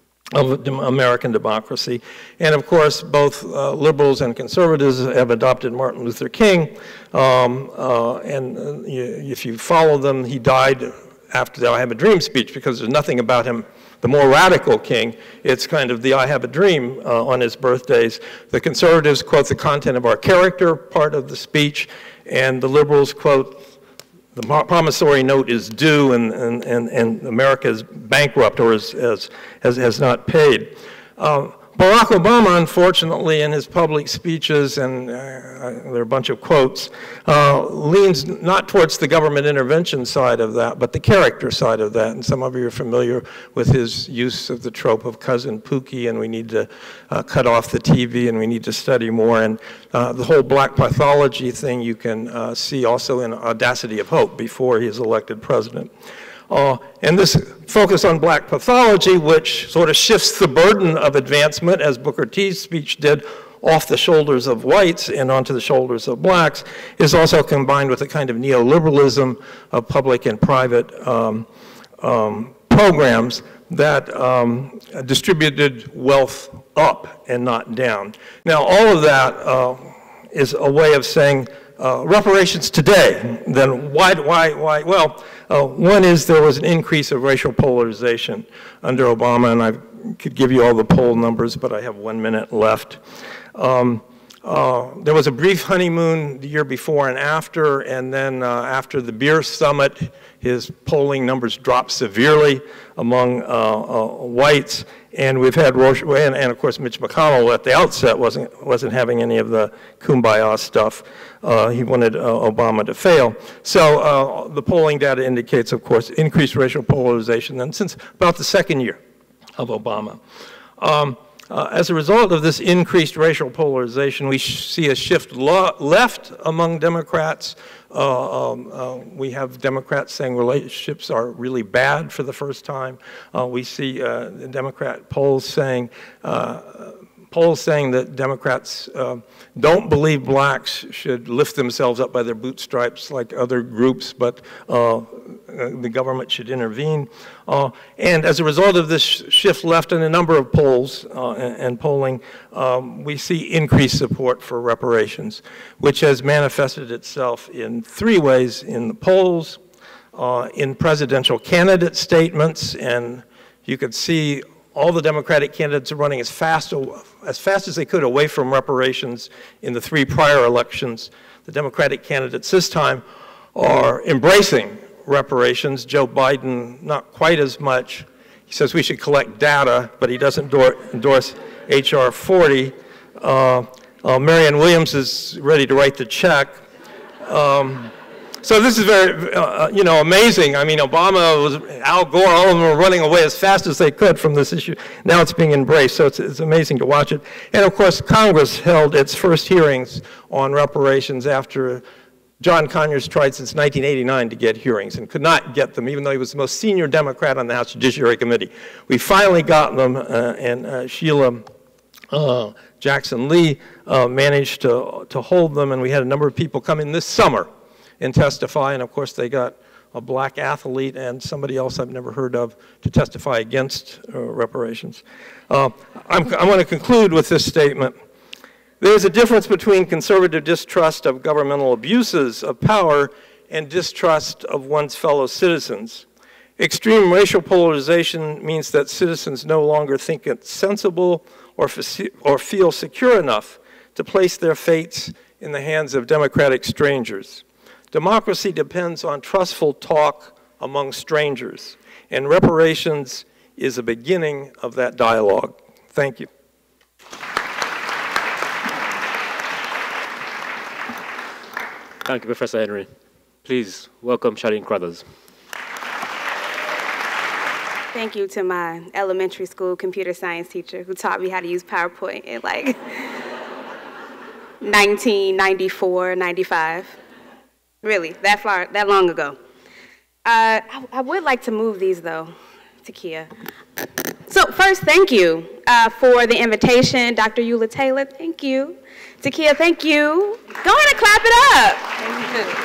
of American democracy. And of course, both uh, liberals and conservatives have adopted Martin Luther King. Um, uh, and uh, if you follow them, he died after the I Have a Dream speech, because there's nothing about him, the more radical King. It's kind of the I Have a Dream uh, on his birthdays. The conservatives quote the content of our character part of the speech, and the liberals quote the promissory note is due, and, and, and, and America is bankrupt or is, is, has, has not paid. Uh, Barack Obama, unfortunately, in his public speeches, and uh, there are a bunch of quotes, uh, leans not towards the government intervention side of that, but the character side of that. And some of you are familiar with his use of the trope of Cousin Pookie, and we need to uh, cut off the T V, and we need to study more. And uh, the whole black pathology thing you can uh, see also in Audacity of Hope before he is elected president. Uh, and this focus on black pathology, which sort of shifts the burden of advancement, as Booker T's speech did, off the shoulders of whites and onto the shoulders of blacks, is also combined with a kind of neoliberalism of public and private um, um, programs that um, distributed wealth up and not down. Now, all of that uh, is a way of saying, Uh, reparations today, then why, why, why? Well, uh, one is there was an increase of racial polarization under Obama, and I could give you all the poll numbers, but I have one minute left. Um, uh, there was a brief honeymoon the year before and after, and then uh, after the beer summit, his polling numbers dropped severely among uh, uh, whites. And we've had, Roche, and, and of course Mitch McConnell at the outset wasn't, wasn't having any of the kumbaya stuff. Uh, he wanted uh, Obama to fail. So uh, the polling data indicates, of course, increased racial polarization and since about the second year of Obama. Um, uh, as a result of this increased racial polarization, we see a shift left among Democrats. Uh, um, uh, we have Democrats saying relationships are really bad for the first time. Uh, we see uh, the Democrat polls saying, uh, polls saying that Democrats uh, don't believe blacks should lift themselves up by their bootstraps like other groups, but uh, the government should intervene. Uh, and as a result of this shift left in a number of polls uh, and, and polling, um, we see increased support for reparations, which has manifested itself in three ways: in the polls, uh, in presidential candidate statements, and you could see all the Democratic candidates are running as fast, as fast as they could away from reparations in the three prior elections. The Democratic candidates this time are embracing reparations. Joe Biden, not quite as much. He says we should collect data, but he doesn't endorse H R forty. Uh, uh, Marianne Williams is ready to write the check. Um, So this is very, uh, you know, amazing. I mean, Obama, was, Al Gore, all of them were running away as fast as they could from this issue. Now it's being embraced, so it's, it's amazing to watch it. And of course, Congress held its first hearings on reparations after John Conyers tried since nineteen eighty-nine to get hearings and could not get them, even though he was the most senior Democrat on the House Judiciary Committee. We finally got them, uh, and uh, Sheila uh, Jackson Lee uh, managed to, to hold them, and we had a number of people come in this summer and testify, and of course they got a black athlete and somebody else I've never heard of to testify against uh, reparations. Uh, I'm, I want to conclude with this statement. There's a difference between conservative distrust of governmental abuses of power and distrust of one's fellow citizens. Extreme racial polarization means that citizens no longer think it's sensible or, or feel secure enough to place their fates in the hands of democratic strangers. Democracy depends on trustful talk among strangers, and reparations is a beginning of that dialogue. Thank you. Thank you, Professor Henry. Please welcome Charlene Carruthers. Thank you to my elementary school computer science teacher who taught me how to use PowerPoint in like nineteen ninety-four, ninety-five. Really, that far, that long ago. Uh, I, I would like to move these though, to Kia. So first, thank you uh, for the invitation. Doctor Eula Taylor, thank you. Takia, thank you. Go ahead and clap it up. Thank you.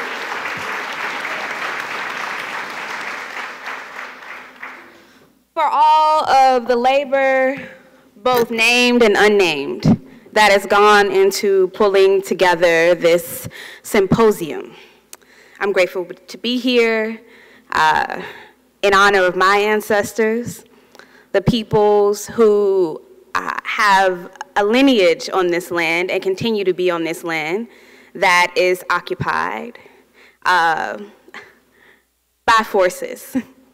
For all of the labor, both named and unnamed, that has gone into pulling together this symposium. I'm grateful to be here uh, in honor of my ancestors, the peoples who uh, have a lineage on this land and continue to be on this land that is occupied uh, by forces.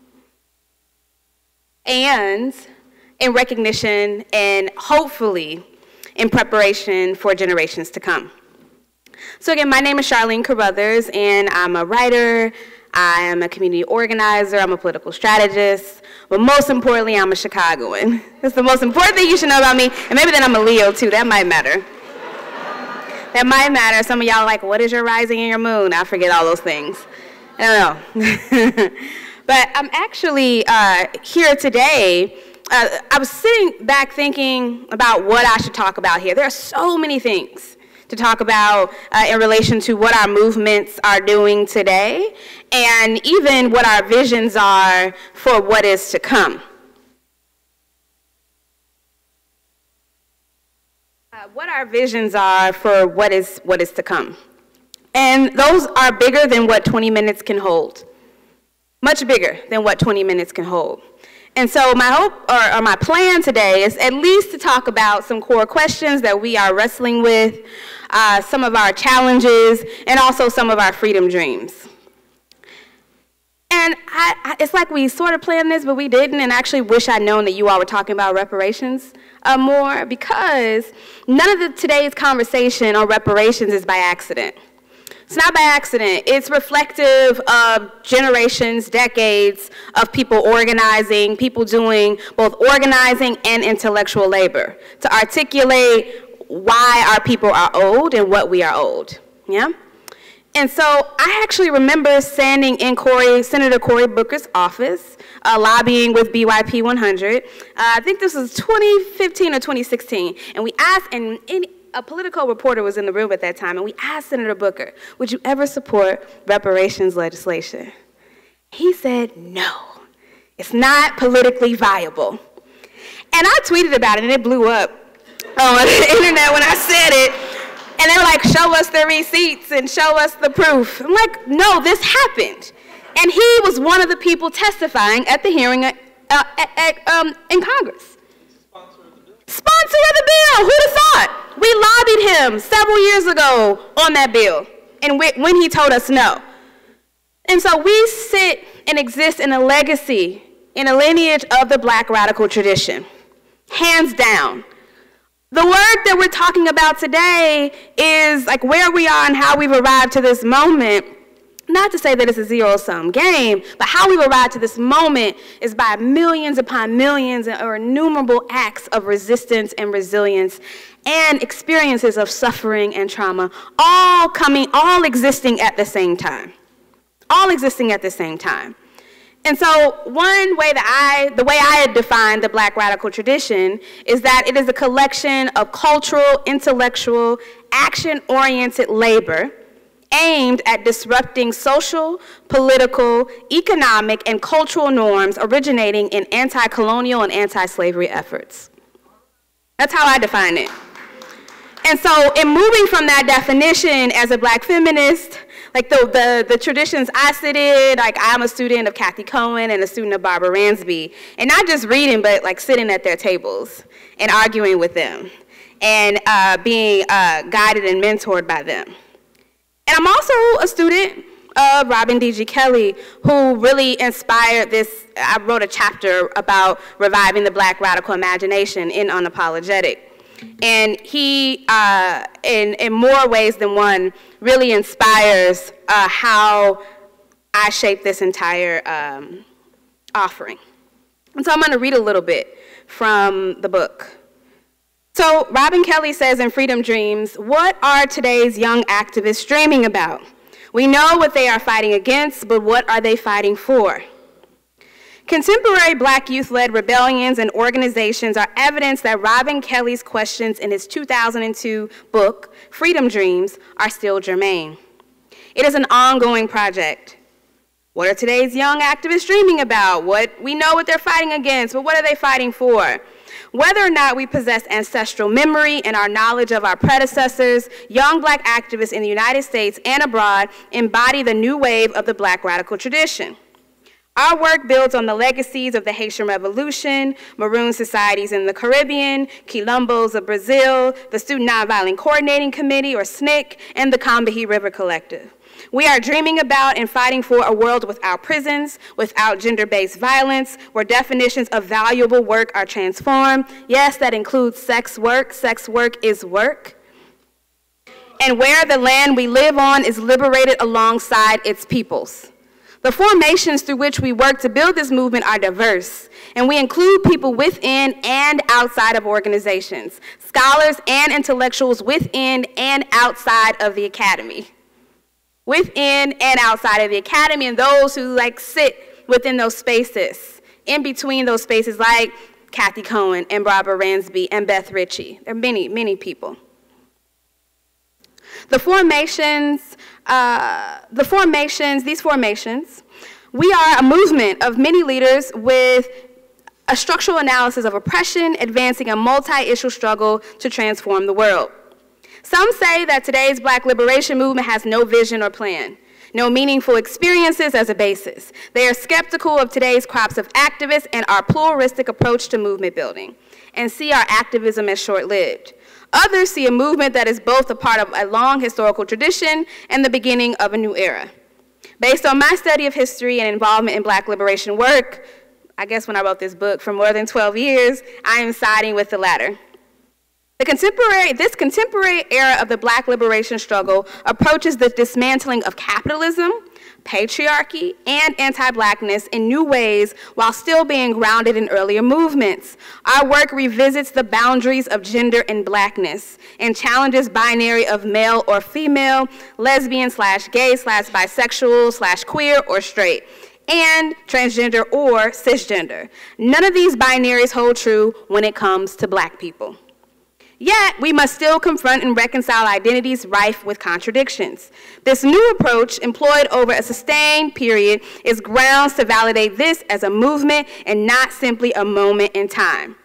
And in recognition and hopefully in preparation for generations to come. So again, my name is Charlene Carruthers, and I'm a writer, I am a community organizer, I'm a political strategist, but most importantly, I'm a Chicagoan. That's the most important thing you should know about me, and maybe then I'm a Leo too, that might matter. That might matter. Some of y'all are like, what is your rising and your moon? I forget all those things. I don't know. But I'm actually uh, here today. Uh, I was sitting back thinking about what I should talk about here. There are so many things to talk about uh, in relation to what our movements are doing today, and even what our visions are for what is to come. Uh, what our visions are for what is, what is to come. And those are bigger than what twenty minutes can hold. Much bigger than what twenty minutes can hold. And so my hope, or, or my plan today is at least to talk about some core questions that we are wrestling with, uh, some of our challenges, and also some of our freedom dreams. And I, I, it's like we sort of planned this, but we didn't, and I actually wish I'd known that you all were talking about reparations uh, more, because none of the, today's conversation on reparations is by accident. It's not by accident. It's reflective of generations, decades of people organizing, people doing both organizing and intellectual labor to articulate why our people are owed and what we are owed. Yeah? And so I actually remember standing in Cory, Senator Cory Booker's office, uh, lobbying with B Y P one hundred. Uh, I think this was twenty fifteen or twenty sixteen. And we asked, and in, a political reporter was in the room at that time, and we asked Senator Booker, would you ever support reparations legislation? He said, no, it's not politically viable. And I tweeted about it, and it blew up on the internet when I said it. And they were like, show us the receipts and show us the proof. I'm like, no, this happened. And he was one of the people testifying at the hearing at, uh, at, at, um, in Congress. Sponsor of the bill, who'd have thought? We lobbied him several years ago on that bill, and when he told us no. And so we sit and exist in a legacy, in a lineage of the Black radical tradition, hands down. The work that we're talking about today is like where we are and how we've arrived to this moment. Not to say that it's a zero-sum game, but how we've arrived to this moment is by millions upon millions or innumerable acts of resistance and resilience and experiences of suffering and trauma, all coming, all existing at the same time. All existing at the same time. And so one way that I, the way I had defined the Black radical tradition is that it is a collection of cultural, intellectual, action-oriented labor aimed at disrupting social, political, economic, and cultural norms originating in anti-colonial and anti-slavery efforts. That's how I define it. And so in moving from that definition as a Black feminist, like the, the, the traditions I sit in, like I'm a student of Kathy Cohen and a student of Barbara Ransby, and not just reading, but like sitting at their tables and arguing with them and uh, being uh, guided and mentored by them. And I'm also a student of Robin D G Kelley, who really inspired this. I wrote a chapter about reviving the Black radical imagination in Unapologetic. And he, uh, in, in more ways than one, really inspires uh, how I shaped this entire um, offering. And so I'm going to read a little bit from the book. So Robin Kelley says in Freedom Dreams, "What are today's young activists dreaming about? We know what they are fighting against, but what are they fighting for? Contemporary Black youth-led rebellions and organizations are evidence that Robin Kelley's questions in his two thousand two book, Freedom Dreams, are still germane. It is an ongoing project. What are today's young activists dreaming about? What, we know what they're fighting against, but what are they fighting for? Whether or not we possess ancestral memory and our knowledge of our predecessors, young Black activists in the United States and abroad embody the new wave of the Black radical tradition. Our work builds on the legacies of the Haitian Revolution, Maroon societies in the Caribbean, Quilombos of Brazil, the Student Nonviolent Coordinating Committee, or S N C C, and the Combahee River Collective. We are dreaming about and fighting for a world without prisons, without gender-based violence, where definitions of valuable work are transformed. Yes, that includes sex work. Sex work is work. And where the land we live on is liberated alongside its peoples. The formations through which we work to build this movement are diverse, and we include people within and outside of organizations, scholars and intellectuals within and outside of the academy. Within and outside of the academy, and those who like sit within those spaces, in between those spaces, like Kathy Cohen and Barbara Ransby and Beth Ritchie. There are many, many people. The formations, uh, the formations, these formations, we are a movement of many leaders with a structural analysis of oppression, advancing a multi-issue struggle to transform the world. Some say that today's Black liberation movement has no vision or plan, no meaningful experiences as a basis. They are skeptical of today's crops of activists and our pluralistic approach to movement building, and see our activism as short-lived. Others see a movement that is both a part of a long historical tradition and the beginning of a new era. Based on my study of history and involvement in Black liberation work, I guess when I wrote this book for more than twelve years, I am siding with the latter. The contemporary, this contemporary era of the Black liberation struggle approaches the dismantling of capitalism, patriarchy, and anti-Blackness in new ways while still being grounded in earlier movements. Our work revisits the boundaries of gender and Blackness and challenges binary of male or female, lesbian slash gay slash bisexual slash queer or straight, and transgender or cisgender. None of these binaries hold true when it comes to Black people. Yet, we must still confront and reconcile identities rife with contradictions. This new approach, employed over a sustained period, is grounds to validate this as a movement and not simply a moment in time.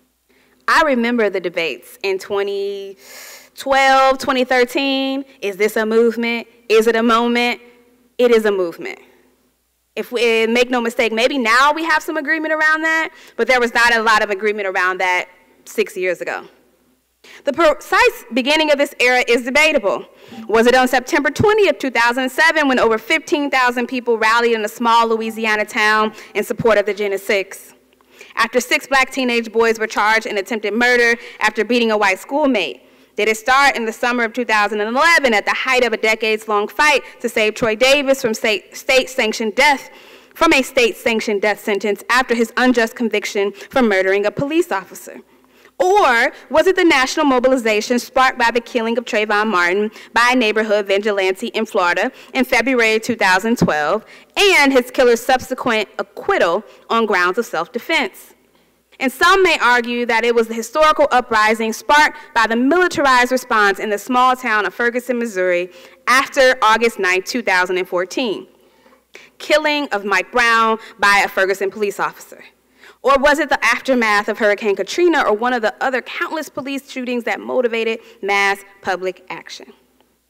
I remember the debates in twenty twelve, twenty thirteen. Is this a movement? Is it a moment? It is a movement. If we make no mistake, maybe now we have some agreement around that, but there was not a lot of agreement around that six years ago. The precise beginning of this era is debatable. Was it on September twentieth, two thousand seven, when over fifteen thousand people rallied in a small Louisiana town in support of the Gen six? After six Black teenage boys were charged in attempted murder after beating a white schoolmate? Did it start in the summer of two thousand eleven at the height of a decades-long fight to save Troy Davis from state-sanctioned death, from a state-sanctioned death sentence after his unjust conviction for murdering a police officer? Or was it the national mobilization sparked by the killing of Trayvon Martin by a neighborhood vigilante in Florida in February two thousand twelve and his killer's subsequent acquittal on grounds of self-defense? And some may argue that it was the historical uprising sparked by the militarized response in the small town of Ferguson, Missouri after August ninth, two thousand fourteen, killing of Mike Brown by a Ferguson police officer. Or was it the aftermath of Hurricane Katrina or one of the other countless police shootings that motivated mass public action?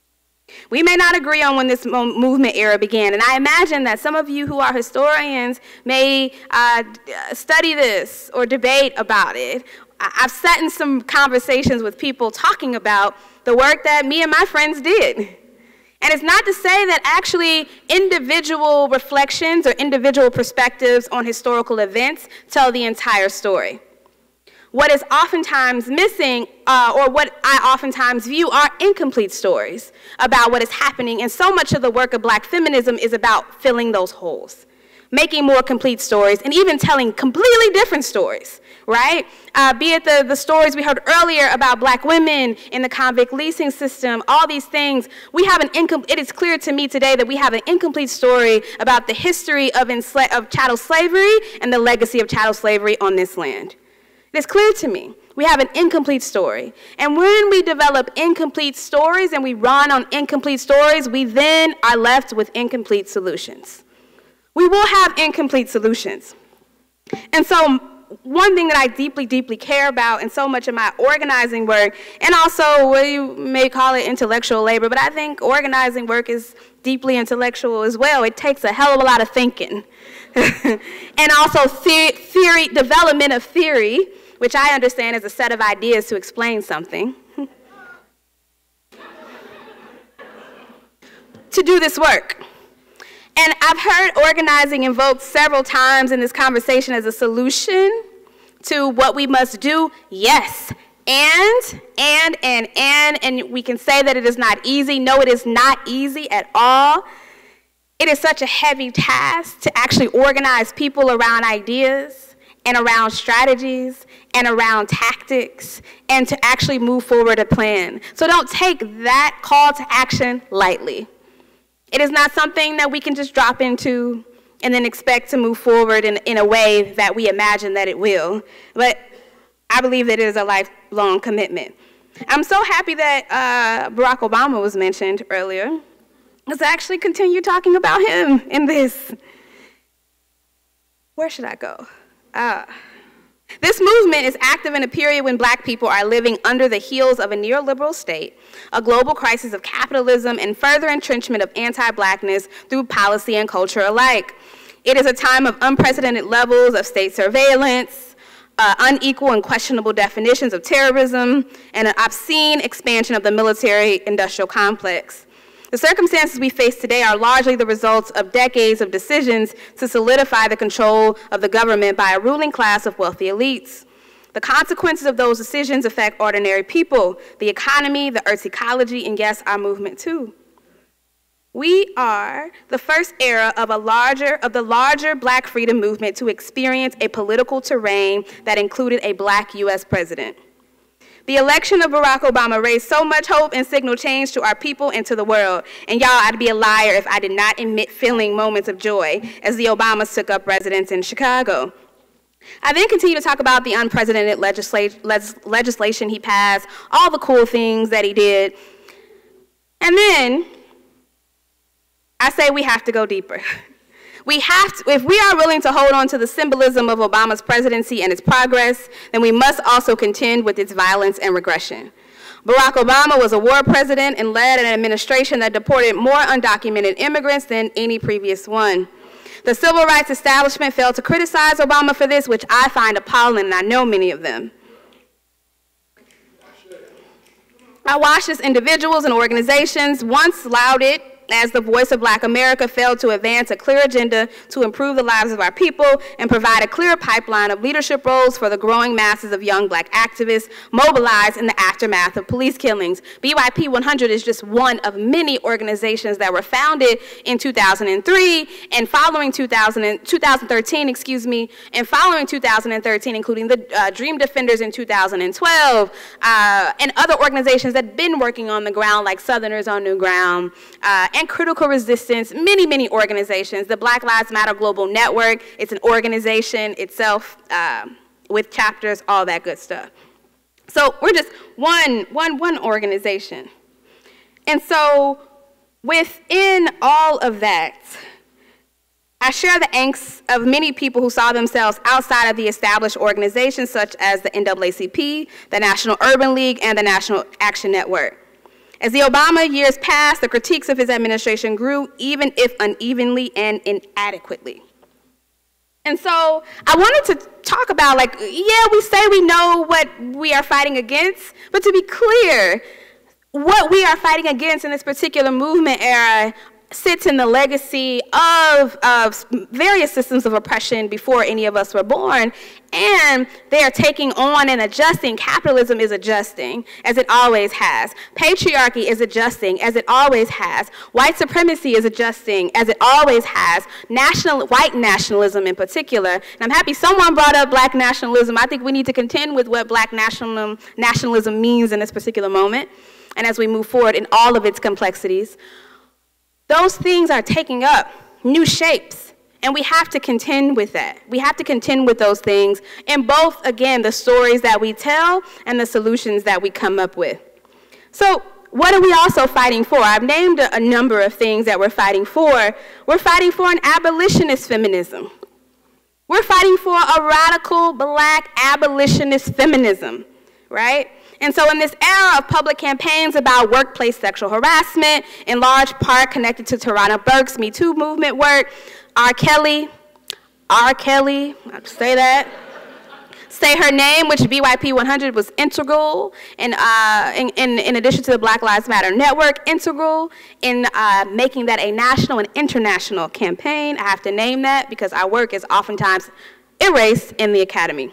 We may not agree on when this mo movement era began, and I imagine that some of you who are historians may uh, study this or debate about it. I've sat in some conversations with people talking about the work that me and my friends did. And it's not to say that actually individual reflections or individual perspectives on historical events tell the entire story. What is oftentimes missing, uh, or what I oftentimes view, are incomplete stories about what is happening, and so much of the work of Black feminism is about filling those holes, making more complete stories, and even telling completely different stories, right? Uh, be it the, the stories we heard earlier about Black women in the convict leasing system, all these things. We have an incom it is clear to me today that we have an incomplete story about the history of, of chattel slavery and the legacy of chattel slavery on this land. It's clear to me. We have an incomplete story. And when we develop incomplete stories and we run on incomplete stories, we then are left with incomplete solutions. We will have incomplete solutions. And so one thing that I deeply, deeply care about in so much of my organizing work, and also what you may call it intellectual labor, but I think organizing work is deeply intellectual as well. It takes a hell of a lot of thinking. And also the theory, development of theory, which I understand is a set of ideas to explain something, to do this work. And I've heard organizing invoked several times in this conversation as a solution to what we must do. Yes, and, and, and, and, and we can say that it is not easy. No, it is not easy at all. It is such a heavy task to actually organize people around ideas and around strategies and around tactics and to actually move forward a plan. So don't take that call to action lightly. It is not something that we can just drop into and then expect to move forward in, in a way that we imagine that it will. But I believe that it is a lifelong commitment. I'm so happy that uh, Barack Obama was mentioned earlier. Let's actually continue talking about him in this. Where should I go? Uh, This movement is active in a period when Black people are living under the heels of a neoliberal state, a global crisis of capitalism, and further entrenchment of anti-Blackness through policy and culture alike. It is a time of unprecedented levels of state surveillance, uh, unequal and questionable definitions of terrorism, and an obscene expansion of the military-industrial complex. The circumstances we face today are largely the results of decades of decisions to solidify the control of the government by a ruling class of wealthy elites. The consequences of those decisions affect ordinary people, the economy, the Earth's ecology, and yes, our movement too. We are the first era of, a larger, of the larger Black freedom movement to experience a political terrain that included a Black U S president. The election of Barack Obama raised so much hope and signaled change to our people and to the world. And y'all, I'd be a liar if I did not admit feeling moments of joy as the Obamas took up residence in Chicago. I then continue to talk about the unprecedented legisla les legislation he passed, all the cool things that he did. And then I say we have to go deeper. We have to, if we are willing to hold on to the symbolism of Obama's presidency and its progress, then we must also contend with its violence and regression. Barack Obama was a war president and led an administration that deported more undocumented immigrants than any previous one. The civil rights establishment failed to criticize Obama for this, which I find appalling, and I know many of them. I watched as individuals and organizations once lauded as the voice of Black America failed to advance a clear agenda to improve the lives of our people and provide a clear pipeline of leadership roles for the growing masses of young Black activists mobilized in the aftermath of police killings. B Y P one hundred is just one of many organizations that were founded in two thousand three and following two thousand, twenty thirteen, excuse me, and following two thousand thirteen, including the uh, Dream Defenders in two thousand twelve, uh, and other organizations that have been working on the ground like Southerners on New Ground, uh, and Critical Resistance, many, many organizations. The Black Lives Matter Global Network, it's an organization itself uh, with chapters, all that good stuff. So we're just one, one, one organization. And so within all of that, I share the angst of many people who saw themselves outside of the established organizations such as the N double A C P, the National Urban League, and the National Action Network. As the Obama years passed, the critiques of his administration grew, even if unevenly and inadequately. And so I wanted to talk about, like, yeah, we say we know what we are fighting against, but to be clear, what we are fighting against in this particular movement era sits in the legacy of, of various systems of oppression before any of us were born, and they are taking on and adjusting. Capitalism is adjusting, as it always has. Patriarchy is adjusting, as it always has. White supremacy is adjusting, as it always has. National, white nationalism in particular, and I'm happy someone brought up black nationalism. I think we need to contend with what black national, nationalism means in this particular moment, and as we move forward in all of its complexities. Those things are taking up new shapes, and we have to contend with that. We have to contend with those things in both, again, the stories that we tell and the solutions that we come up with. So what are we also fighting for? I've named a, a number of things that we're fighting for. We're fighting for an abolitionist feminism. We're fighting for a radical black abolitionist feminism, right? And so in this era of public campaigns about workplace sexual harassment, in large part connected to Tarana Burke's Me Too movement work, R. Kelly, R. Kelly, I'll say that, Say Her Name, which B Y P one hundred was integral, and uh, in, in, in addition to the Black Lives Matter Network, integral in uh, making that a national and international campaign. I have to name that because our work is oftentimes erased in the academy.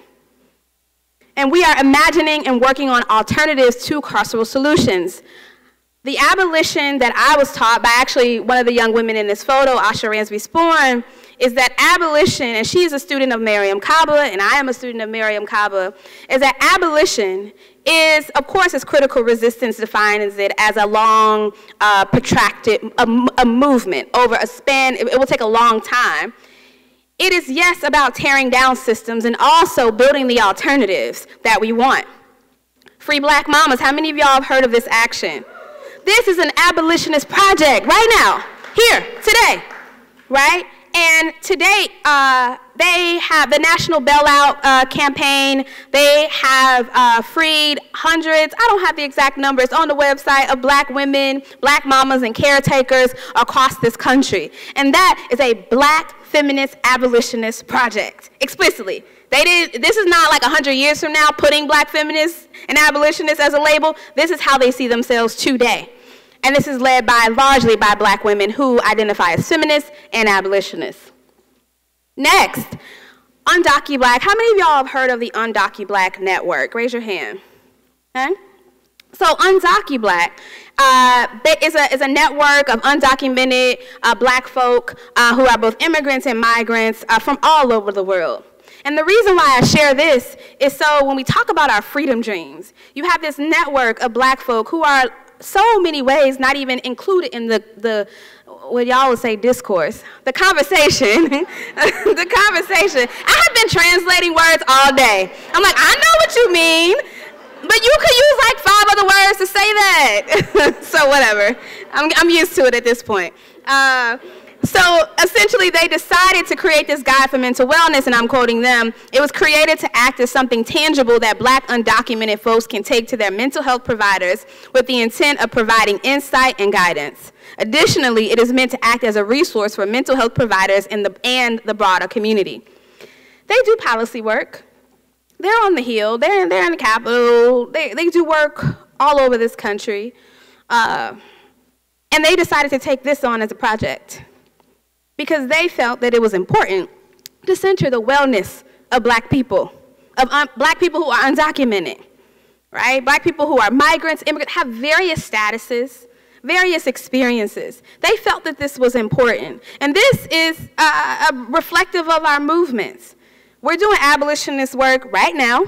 And we are imagining and working on alternatives to carceral solutions. The abolition that I was taught by actually one of the young women in this photo, Asha Ransby-Sporn, is that abolition, and she's a student of Mariam Kaba, and I am a student of Mariam Kaba, is that abolition is, of course, as critical resistance defines it as a long, uh, protracted, a, a movement over a span. It, it will take a long time. It is, yes, about tearing down systems and also building the alternatives that we want. Free Black Mamas, how many of y'all have heard of this action? This is an abolitionist project right now, here, today, right? And to date, uh, they have the National Bailout uh, Campaign. They have uh, freed hundreds, I don't have the exact numbers, on the website of black women, black mamas, and caretakers across this country. And that is a black feminist abolitionist project, explicitly. They did, this is not like one hundred years from now putting black feminists and abolitionists as a label. This is how they see themselves today. And this is led by, largely by black women who identify as feminists and abolitionists. Next, UndocuBlack. How many of y'all have heard of the UndocuBlack network? Raise your hand. Okay? So UndocuBlack uh, is, a, is a network of undocumented uh, black folk uh, who are both immigrants and migrants uh, from all over the world. And the reason why I share this is so when we talk about our freedom dreams, you have this network of black folk who are so many ways not even included in the, the what y'all would say, discourse, the conversation, the conversation. I have been translating words all day. I'm like, I know what you mean, but you could use like five other words to say that. So whatever, I'm, I'm used to it at this point. Uh, So essentially, they decided to create this guide for mental wellness, and I'm quoting them. It was created to act as something tangible that black undocumented folks can take to their mental health providers with the intent of providing insight and guidance. Additionally, it is meant to act as a resource for mental health providers in the, and the broader community. They do policy work. They're on the Hill. They're, they're in the Capitol. They, they do work all over this country. Uh, and they decided to take this on as a project, because they felt that it was important to center the wellness of black people, of um, black people who are undocumented, right? Black people who are migrants, immigrants, have various statuses, various experiences. They felt that this was important. And this is uh, a reflective of our movements. We're doing abolitionist work right now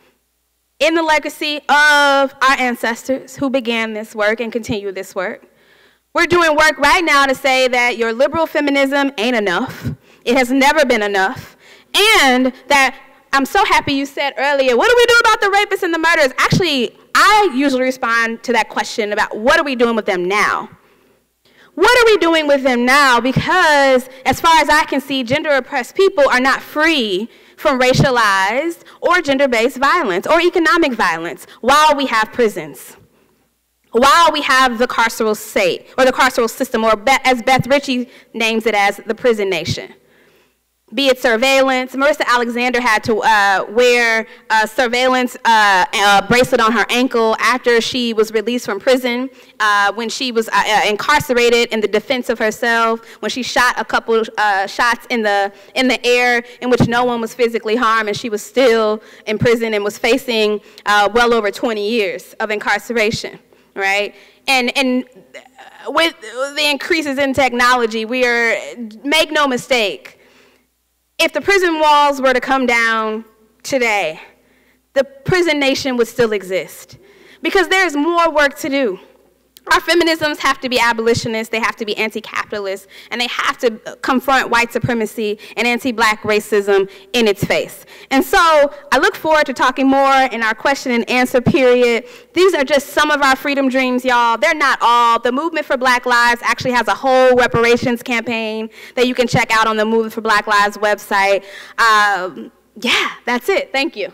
in the legacy of our ancestors who began this work and continue this work. We're doing work right now to say that your liberal feminism ain't enough. It has never been enough. And that I'm so happy you said earlier, what do we do about the rapists and the murderers? Actually, I usually respond to that question about what are we doing with them now? What are we doing with them now? Because as far as I can see, gender-oppressed people are not free from racialized or gender-based violence or economic violence while we have prisons. while we have the carceral state, or the carceral system, or as Beth Ritchie names it as, the prison nation. Be it surveillance. Marissa Alexander had to uh, wear a surveillance uh, uh, bracelet on her ankle after she was released from prison, uh, when she was uh, incarcerated in the defense of herself, when she shot a couple uh, shots in the, in the air in which no one was physically harmed, and she was still in prison and was facing uh, well over twenty years of incarceration, right? And, and with the increases in technology, we are, make no mistake, if the prison walls were to come down today, the prison nation would still exist, because there's more work to do. Our feminisms have to be abolitionists, they have to be anti-capitalist, and they have to confront white supremacy and anti-black racism in its face. And so I look forward to talking more in our question and answer period. These are just some of our freedom dreams, y'all. They're not all. The Movement for Black Lives actually has a whole reparations campaign that you can check out on the Movement for Black Lives website. Um, yeah, that's it. Thank you.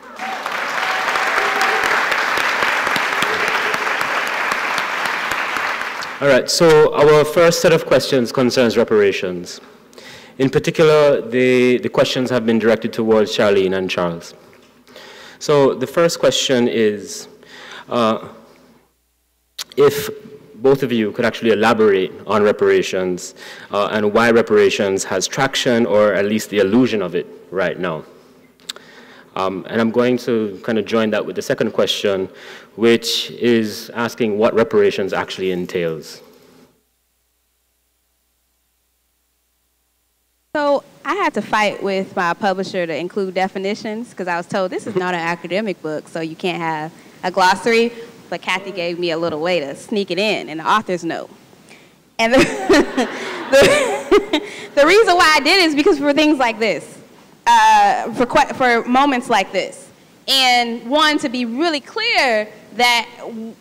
All right, so our first set of questions concerns reparations. In particular, the, the questions have been directed towards Charlene and Charles. So the first question is, uh, if both of you could actually elaborate on reparations uh, and why reparations has traction, or at least the illusion of it right now. Um, and I'm going to kind of join that with the second question, which is asking what reparations actually entails. So I had to fight with my publisher to include definitions, because I was told this is not an academic book, so you can't have a glossary. But Kathy gave me a little way to sneak it in, in the author's note. And the, the, the reason why I did it is because for things like this. Uh, for, for moments like this. And one, to be really clear that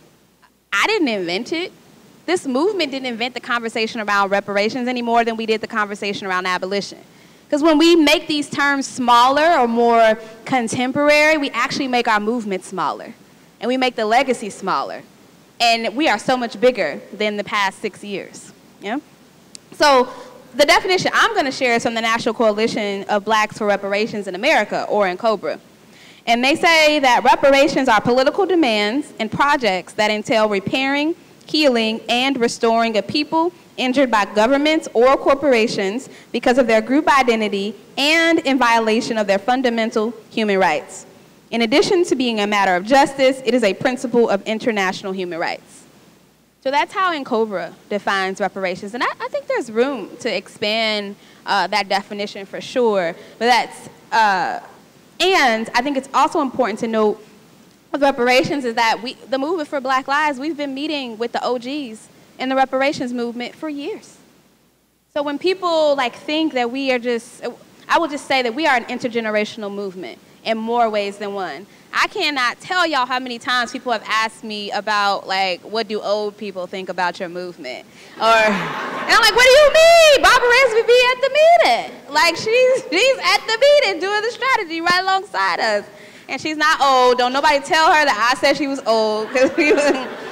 I didn't invent it. This movement didn't invent the conversation around reparations any more than we did the conversation around abolition. Because when we make these terms smaller or more contemporary, we actually make our movement smaller. And we make the legacy smaller. And we are so much bigger than the past six years. Yeah? So the definition I'm going to share is from the National Coalition of Blacks for Reparations in America, or in COBRA. And they say that reparations are political demands and projects that entail repairing, healing, and restoring a people injured by governments or corporations because of their group identity and in violation of their fundamental human rights. In addition to being a matter of justice, it is a principle of international human rights. So that's how INCOBRA defines reparations. And I, I think there's room to expand uh, that definition for sure. But that's, uh, and I think it's also important to note with reparations is that we, the Movement for Black Lives, we've been meeting with the O Gs in the reparations movement for years. So when people like think that we are just, I will just say that we are an intergenerational movement in more ways than one. I cannot tell y'all how many times people have asked me about, like, what do old people think about your movement? Or, and I'm like, what do you mean? Barbara Reyes would be at the meeting. Like, she's, she's at the meeting doing the strategy right alongside us. And she's not old. Don't nobody tell her that I said she was old. Cause we was,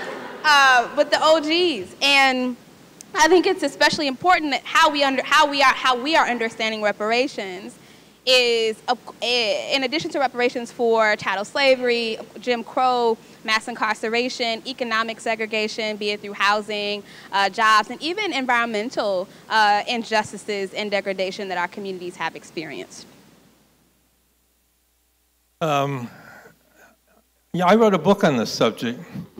uh, but the O Gs. And I think it's especially important that how we, under, how we, are, how we are understanding reparations is, uh, in addition to reparations for chattel slavery, Jim Crow, mass incarceration, economic segregation, be it through housing, uh, jobs, and even environmental uh, injustices and degradation that our communities have experienced. Um, yeah, I wrote a book on this subject,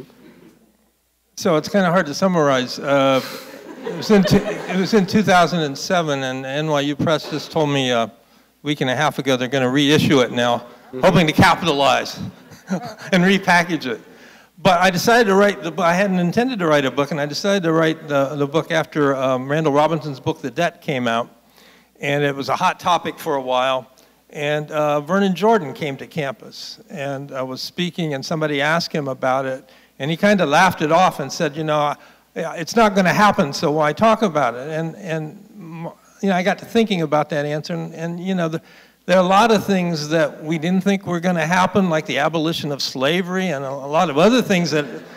so it's kind of hard to summarize. Uh, it, was in it was in two thousand seven, and N Y U Press just told me uh, week and a half ago they're going to reissue it now, mm-hmm. hoping to capitalize and repackage it. But I decided to write the book. I hadn't intended to write a book, and I decided to write the, the book after um, Randall Robinson's book, The Debt, came out. And it was a hot topic for a while. And uh, Vernon Jordan came to campus and uh, was speaking, and somebody asked him about it. And he kind of laughed it off and said, you know, it's not going to happen, so why talk about it? And, and you know, I got to thinking about that answer, and, and you know, the, there are a lot of things that we didn't think were going to happen, like the abolition of slavery and a, a lot of other things that,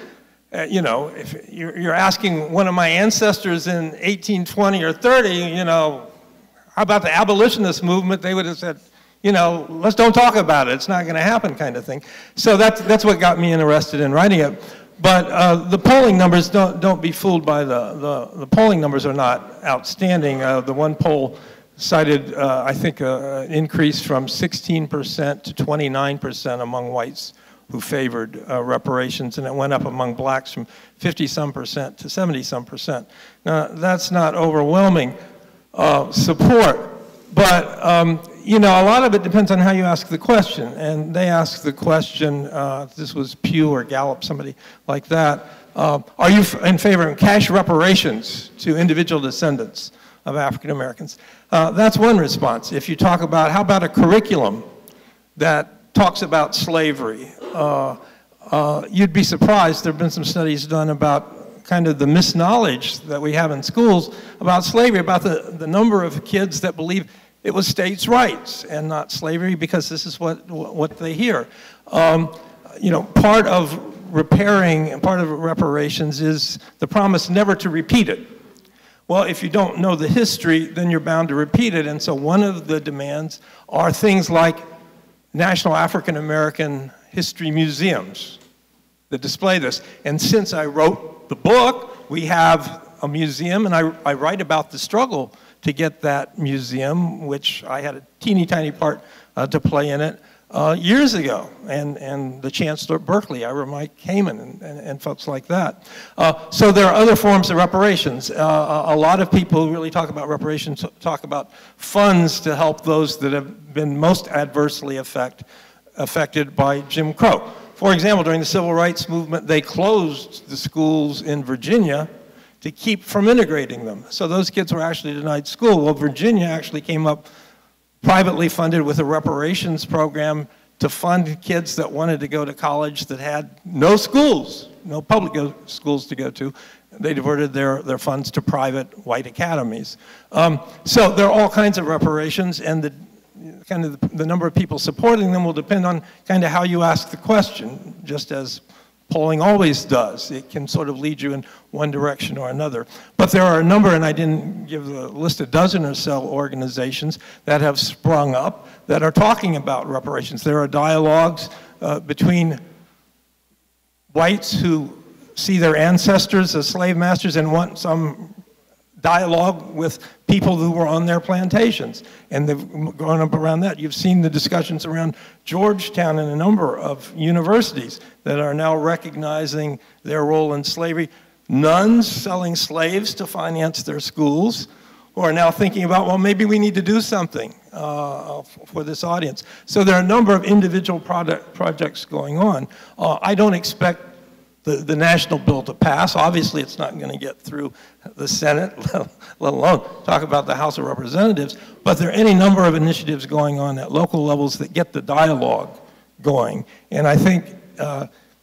Uh, you know, if you're, you're asking one of my ancestors in eighteen twenty or thirty, you know, how about the abolitionist movement? They would have said, you know, let's don't talk about it. It's not going to happen, kind of thing. So that's that's what got me interested in writing it. But uh, the polling numbers, don't don't be fooled by the the, the polling numbers are not outstanding. Uh, the one poll cited, uh, I think, uh, an increase from sixteen percent to twenty-nine percent among whites who favored uh, reparations, and it went up among blacks from fifty some percent to seventy some percent. Now, that's not overwhelming uh, support, but um, you know, a lot of it depends on how you ask the question. And they asked the question, uh, this was Pew or Gallup, somebody like that, uh, are you in favor of cash reparations to individual descendants of African Americans? Uh, that's one response. If you talk about, how about a curriculum that talks about slavery, uh, uh, you'd be surprised. There have been some studies done about kind of the misknowledge that we have in schools about slavery, about the, the number of kids that believe it was states' rights and not slavery, because this is what, what they hear. Um, you know, part of repairing and part of reparations is the promise never to repeat it. Well, if you don't know the history, then you're bound to repeat it. And so one of the demands are things like National African American History Museums that display this. And since I wrote the book, we have a museum, and I, I write about the struggle to get that museum, which I had a teeny tiny part uh, to play in it uh, years ago. And, and the Chancellor at Berkeley, Ira Mike Heyman, and, and, and folks like that. Uh, so there are other forms of reparations. Uh, a lot of people who really talk about reparations talk about funds to help those that have been most adversely affect, affected by Jim Crow. For example, during the Civil Rights Movement, they closed the schools in Virginia to keep from integrating them. So those kids were actually denied school. Well, Virginia actually came up privately funded with a reparations program to fund kids that wanted to go to college that had no schools, no public go schools to go to. They diverted their, their funds to private white academies. Um, so there are all kinds of reparations, and the kind of the, the number of people supporting them will depend on kind of how you ask the question, just as polling always does. It can sort of lead you in one direction or another. But there are a number, and I didn't give the list, a dozen or so organizations that have sprung up that are talking about reparations. There are dialogues uh, between whites who see their ancestors as slave masters and want some dialogue with people who were on their plantations, and they've grown up around that. You've seen the discussions around Georgetown and a number of universities that are now recognizing their role in slavery. Nuns selling slaves to finance their schools, who are now thinking about, well, maybe we need to do something uh, for this audience. So there are a number of individual product projects going on. Uh, I don't expect The, the national bill to pass. Obviously, it's not going to get through the Senate, let alone talk about the House of Representatives, but there are any number of initiatives going on at local levels that get the dialogue going. And I think uh,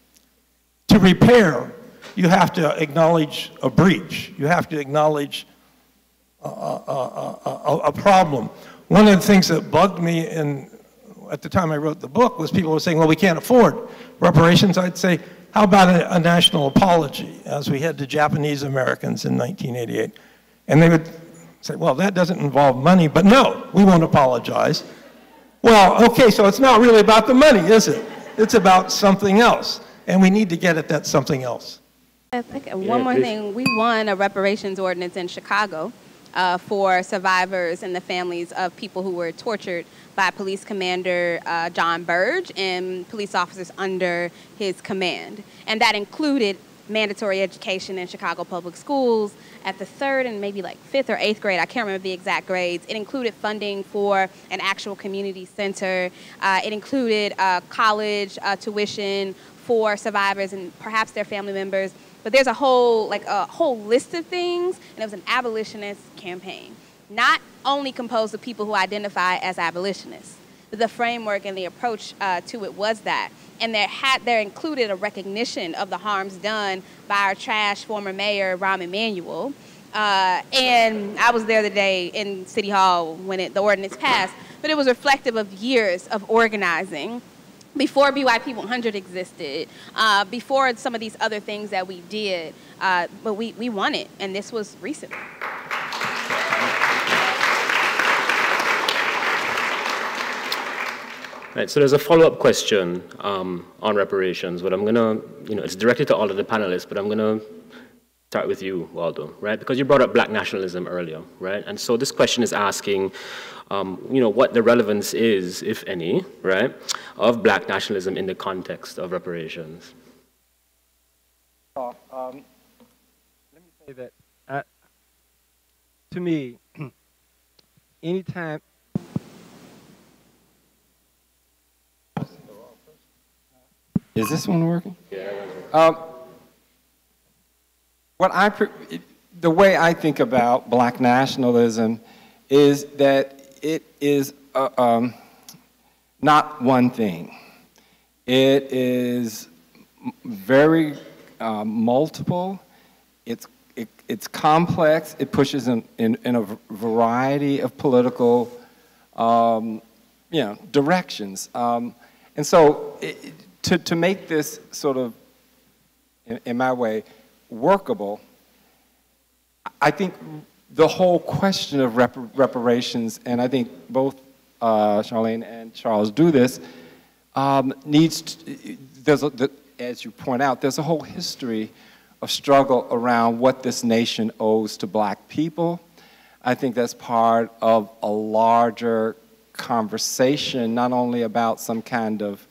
to repair, you have to acknowledge a breach. You have to acknowledge a, a, a, a problem. One of the things that bugged me in, at the time I wrote the book was people were saying, well, we can't afford reparations. I'd say, how about a, a national apology, as we had to Japanese Americans in nineteen eighty-eight? And they would say, well, that doesn't involve money, but no, we won't apologize. Well, okay, so it's not really about the money, is it? It's about something else, and we need to get at that something else. Okay, one more thing. We won a reparations ordinance in Chicago uh, for survivors and the families of people who were tortured by Police Commander uh, John Burge and police officers under his command. And that included mandatory education in Chicago public schools at the third and maybe like fifth or eighth grade. I can't remember the exact grades. It included funding for an actual community center. Uh, it included uh, college uh, tuition for survivors and perhaps their family members. But there's a whole, like a whole list of things, and it was an abolitionist campaign. Not only composed of people who identify as abolitionists, but the framework and the approach uh, to it was that. And there had there included a recognition of the harms done by our trash former mayor, Rahm Emanuel. Uh, and I was there the day in City Hall when it, the ordinance passed, but it was reflective of years of organizing before B Y P one hundred existed, uh, before some of these other things that we did, uh, but we, we won it, and this was recent. Right, so there's a follow-up question um, on reparations, but I'm gonna, you know, it's directed to all of the panelists, but I'm gonna start with you, Waldo, right? Because you brought up black nationalism earlier, right? And so this question is asking, um, you know, what the relevance is, if any, right, of black nationalism in the context of reparations. Uh, um, let me say that, uh, to me, anytime. Is this one working? Yeah. Um, what I, the way I think about black nationalism is that it is uh, um, not one thing. It is very uh, multiple. It's it, it's complex. It pushes in, in, in a variety of political, um, you know, directions. Um, and so. It, To, to make this sort of, in, in my way, workable, I think the whole question of rep reparations, and I think both uh, Charlene and Charles do this, um, needs to, there's a, the, as you point out, there's a whole history of struggle around what this nation owes to black people. I think that's part of a larger conversation, not only about some kind of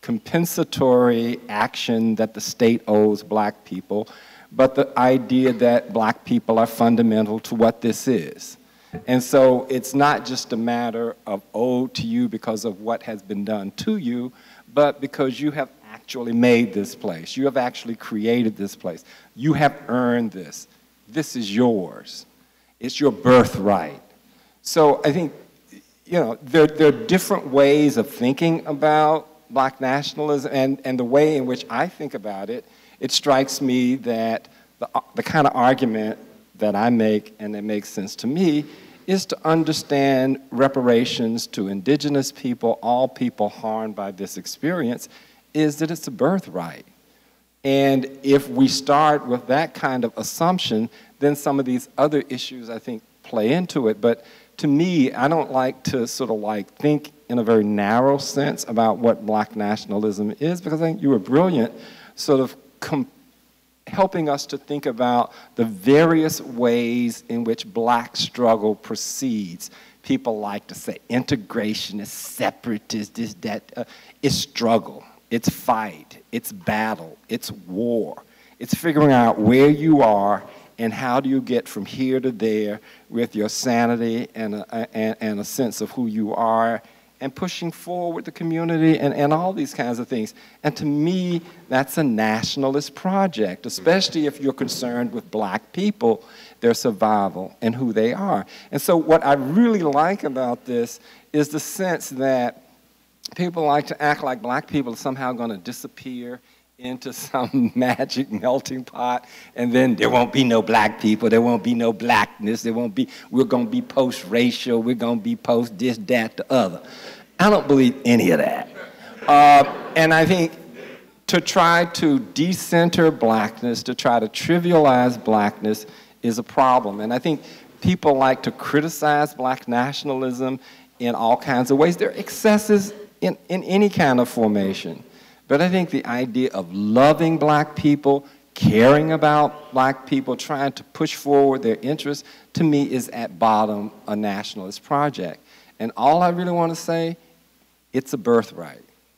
compensatory action that the state owes black people, but the idea that black people are fundamental to what this is. And so it's not just a matter of owed to you because of what has been done to you, but because you have actually made this place. You have actually created this place. You have earned this. This is yours. It's your birthright. So I think, you know, there, there are different ways of thinking about black nationalism, and, and the way in which I think about it, it strikes me that the, the kind of argument that I make, and that makes sense to me, is to understand reparations to indigenous people, all people harmed by this experience, is that it's a birthright. And if we start with that kind of assumption, then some of these other issues, I think, play into it. But to me, I don't like to sort of like think in a very narrow sense about what black nationalism is, because I think you were brilliant sort of com helping us to think about the various ways in which black struggle proceeds. People like to say integrationist, separatist, this, that. Uh, it's struggle, it's fight, it's battle, it's war. It's figuring out where you are and how do you get from here to there with your sanity and a, and, and a sense of who you are, and pushing forward the community and, and all these kinds of things. And to me, that's a nationalist project, especially if you're concerned with black people, their survival, and who they are. And so what I really like about this is the sense that people like to act like black people are somehow going to disappear into some magic melting pot, and then there won't be no black people, there won't be no blackness, there won't be, we're going to be post-racial, we're going to be post this, that, the other. I don't believe any of that. Uh, and I think to try to decenter blackness, to try to trivialize blackness is a problem. And I think people like to criticize black nationalism in all kinds of ways. There are excesses in, in any kind of formation. But I think the idea of loving black people, caring about black people, trying to push forward their interests, to me is at bottom a nationalist project. And all I really want to say, it's a birthright.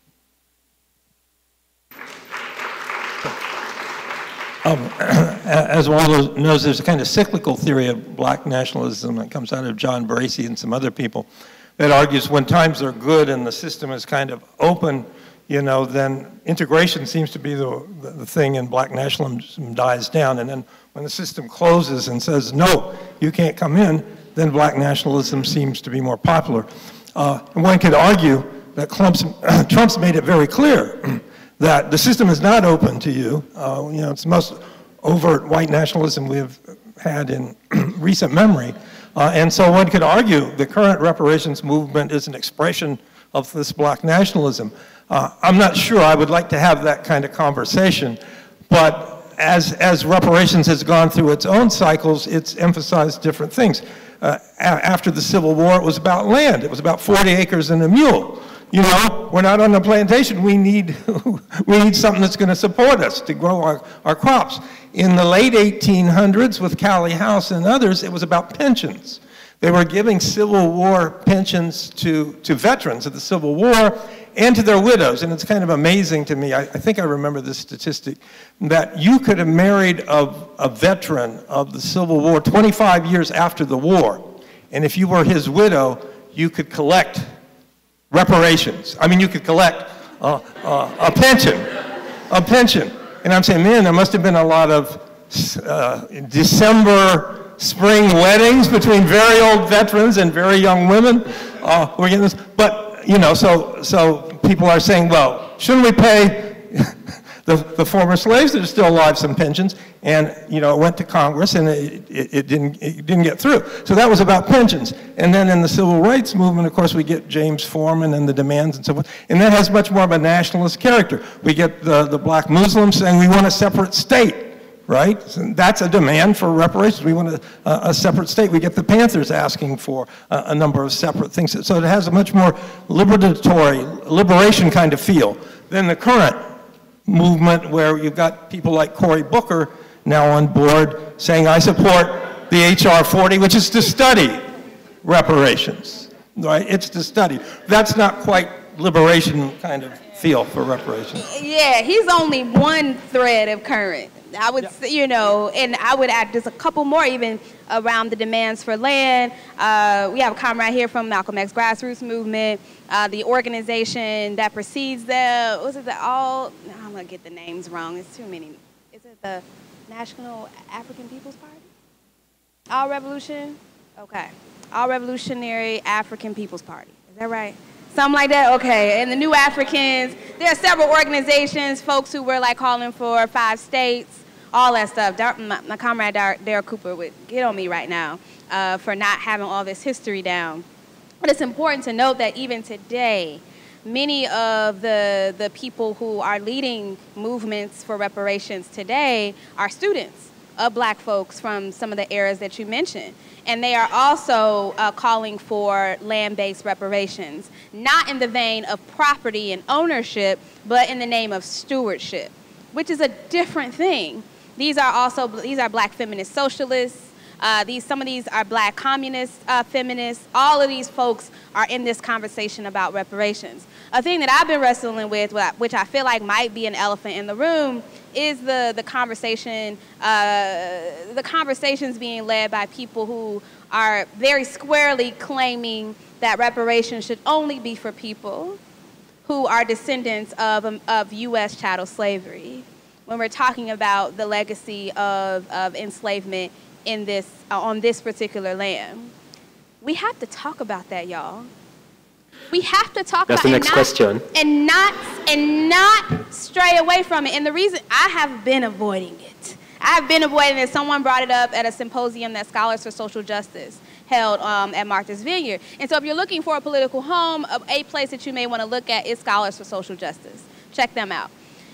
Um, as Waldo knows, there's a kind of cyclical theory of black nationalism that comes out of John Bracey and some other people that argues when times are good and the system is kind of open, you know, then integration seems to be the, the, the thing, and black nationalism dies down. And then when the system closes and says, no, you can't come in, then black nationalism seems to be more popular. Uh, and one could argue that Trump's, Trump's made it very clear that the system is not open to you. Uh, you know, it's the most overt white nationalism we've had in recent memory. Uh, and so one could argue the current reparations movement is an expression of this black nationalism. Uh, I'm not sure I would like to have that kind of conversation, but as, as reparations has gone through its own cycles, it's emphasized different things. Uh, after the Civil War, it was about land. It was about forty acres and a mule. You know, we're not on the plantation. We need, we need something that's going to support us to grow our, our crops. In the late eighteen hundreds, with Callie House and others, it was about pensions. They were giving Civil War pensions to, to veterans of the Civil War and to their widows. And it's kind of amazing to me, I, I think I remember this statistic, that you could have married a, a veteran of the Civil War twenty-five years after the war. And if you were his widow, you could collect reparations. I mean, you could collect uh, uh, a pension, a pension. And I'm saying, man, there must have been a lot of uh, December, spring weddings between very old veterans and very young women. Uh, we're getting this, but you know, so so people are saying, well, shouldn't we pay the, the former slaves that are still alive some pensions? And you know, it went to Congress and it, it, it didn't it didn't get through. So that was about pensions. And then in the civil rights movement, of course, we get James Foreman and the demands and so forth. And that has much more of a nationalist character. We get the, the black Muslims saying we want a separate state, right? So that's a demand for reparations. We want a, a, a separate state. We get the Panthers asking for a, a number of separate things. So it has a much more liberatory, liberation kind of feel than the current movement where you've got people like Cory Booker now on board saying, I support the H R forty, which is to study reparations, right? It's to study. That's not quite liberation kind of feel for reparations. Yeah, he's only one thread of current. I would, Yeah. you know, and I would add just a couple more even around the demands for land. Uh, we have a comrade here from Malcolm X grassroots movement, uh, the organization that precedes them. Was it the all? I'm gonna get the names wrong. It's too many. Is it the National African People's Party? All Revolution? Okay. All Revolutionary African People's Party. Is that right? Something like that? Okay. And the New Africans. There are several organizations, folks who were like calling for five states, all that stuff. Dar my, my comrade Dar Darryl Cooper would get on me right now uh, for not having all this history down. But it's important to note that even today, many of the, the people who are leading movements for reparations today are students of black folks from some of the eras that you mentioned. And they are also uh, calling for land-based reparations, not in the vein of property and ownership, but in the name of stewardship, which is a different thing. These are also, these are black feminist socialists. Uh, these, some of these are black communist uh, feminists. All of these folks are in this conversation about reparations. A thing that I've been wrestling with, which I feel like might be an elephant in the room, is the, the conversation, uh, the conversations being led by people who are very squarely claiming that reparations should only be for people who are descendants of, um, of U S chattel slavery, when we're talking about the legacy of, of enslavement in this, uh, on this particular land. We have to talk about that, y'all. We have to talk That's about the next and not, question. and not and not stray away from it. And the reason I have been avoiding it, I have been avoiding it. Someone brought it up at a symposium that Scholars for Social Justice held um, at Martha's Vineyard. And so if you're looking for a political home, a place that you may want to look at is Scholars for Social Justice. Check them out.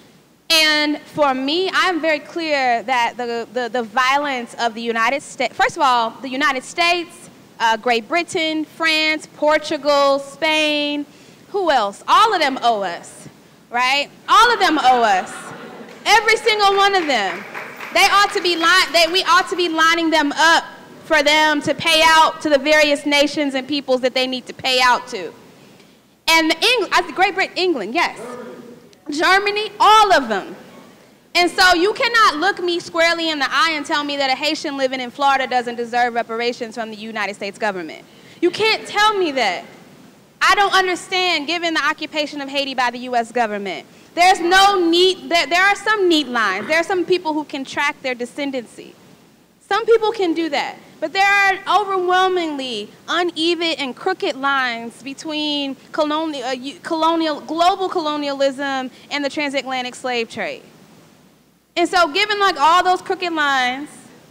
And for me, I'm very clear that the, the, the violence of the United States, first of all, the United States, uh, Great Britain, France, Portugal, Spain, who else? All of them owe us, right? All of them owe us. Every single one of them. They ought to be li- they, we ought to be lining them up for them to pay out to the various nations and peoples that they need to pay out to. And the Eng- Great Britain, England, yes. Germany, all of them. And so you cannot look me squarely in the eye and tell me that a Haitian living in Florida doesn't deserve reparations from the United States government. You can't tell me that. I don't understand, given the occupation of Haiti by the U S government. There's no neat, there, there are some neat lines. There are some people who can track their descendancy. Some people can do that. But there are overwhelmingly uneven and crooked lines between colonial, uh, colonial, global colonialism and the transatlantic slave trade. And so given like all those crooked lines,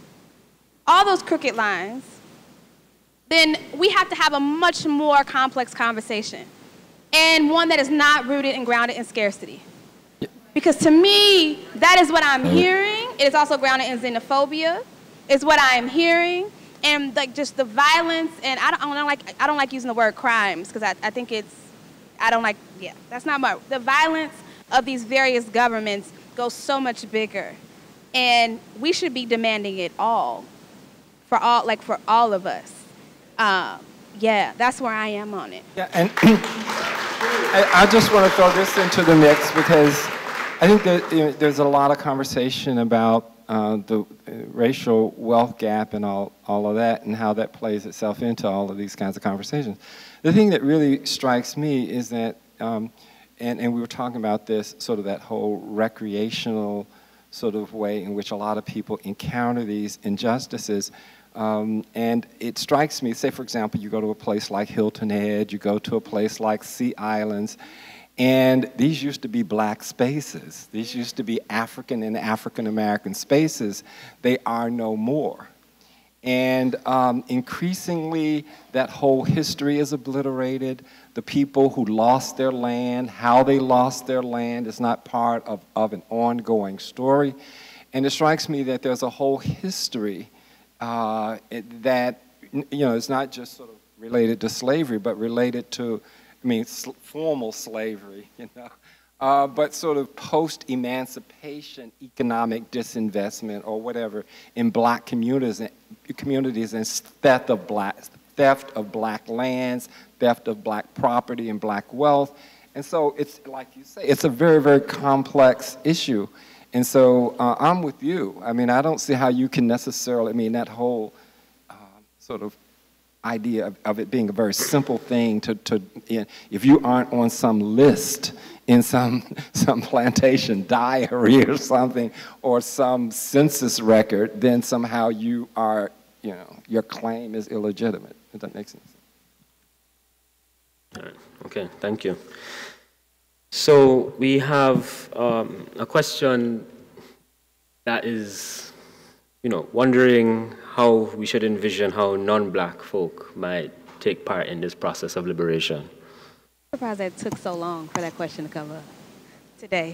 all those crooked lines, then we have to have a much more complex conversation. and one that is not rooted and grounded in scarcity. Because to me, that is what I'm hearing. It is also grounded in xenophobia. It's what I am hearing. And like just the violence, and I don't, I don't like I don't like using the word crimes because I, I think it's, I don't like, yeah, that's not my, the violence of these various governments goes so much bigger. And we should be demanding it all, for all, like for all of us. Um, yeah, that's where I am on it. Yeah, and I, I just want to throw this into the mix because I think that, you know, there's a lot of conversation about uh, the racial wealth gap and all, all of that and how that plays itself into all of these kinds of conversations. The thing that really strikes me is that, um, and, and we were talking about this, sort of that whole recreational sort of way in which a lot of people encounter these injustices. Um, and it strikes me, say for example, you go to a place like Hilton Head, you go to a place like Sea Islands, and these used to be black spaces. These used to be African and African American spaces. They are no more. And um, increasingly, that whole history is obliterated. The people who lost their land, how they lost their land is not part of, of an ongoing story. And it strikes me that there's a whole history uh, it, that, you know, it's not just sort of related to slavery, but related to, I mean, sl formal slavery, you know, uh, but sort of post-emancipation economic disinvestment or whatever in black communities and communities and theft of black, theft of black lands, theft of black property and black wealth. And so it's, like you say, it's a very, very complex issue. And so uh, I'm with you. I mean, I don't see how you can necessarily, I mean, that whole uh, sort of idea of, of it being a very simple thing to, to you know, if you aren't on some list in some, some plantation diary or something, or some census record, then somehow you are, you know, your claim is illegitimate. If that makes sense. All right. Okay, thank you. So we have um, a question that is, you know, wondering how we should envision how non-black folk might take part in this process of liberation. I'm surprised that it took so long for that question to come up today.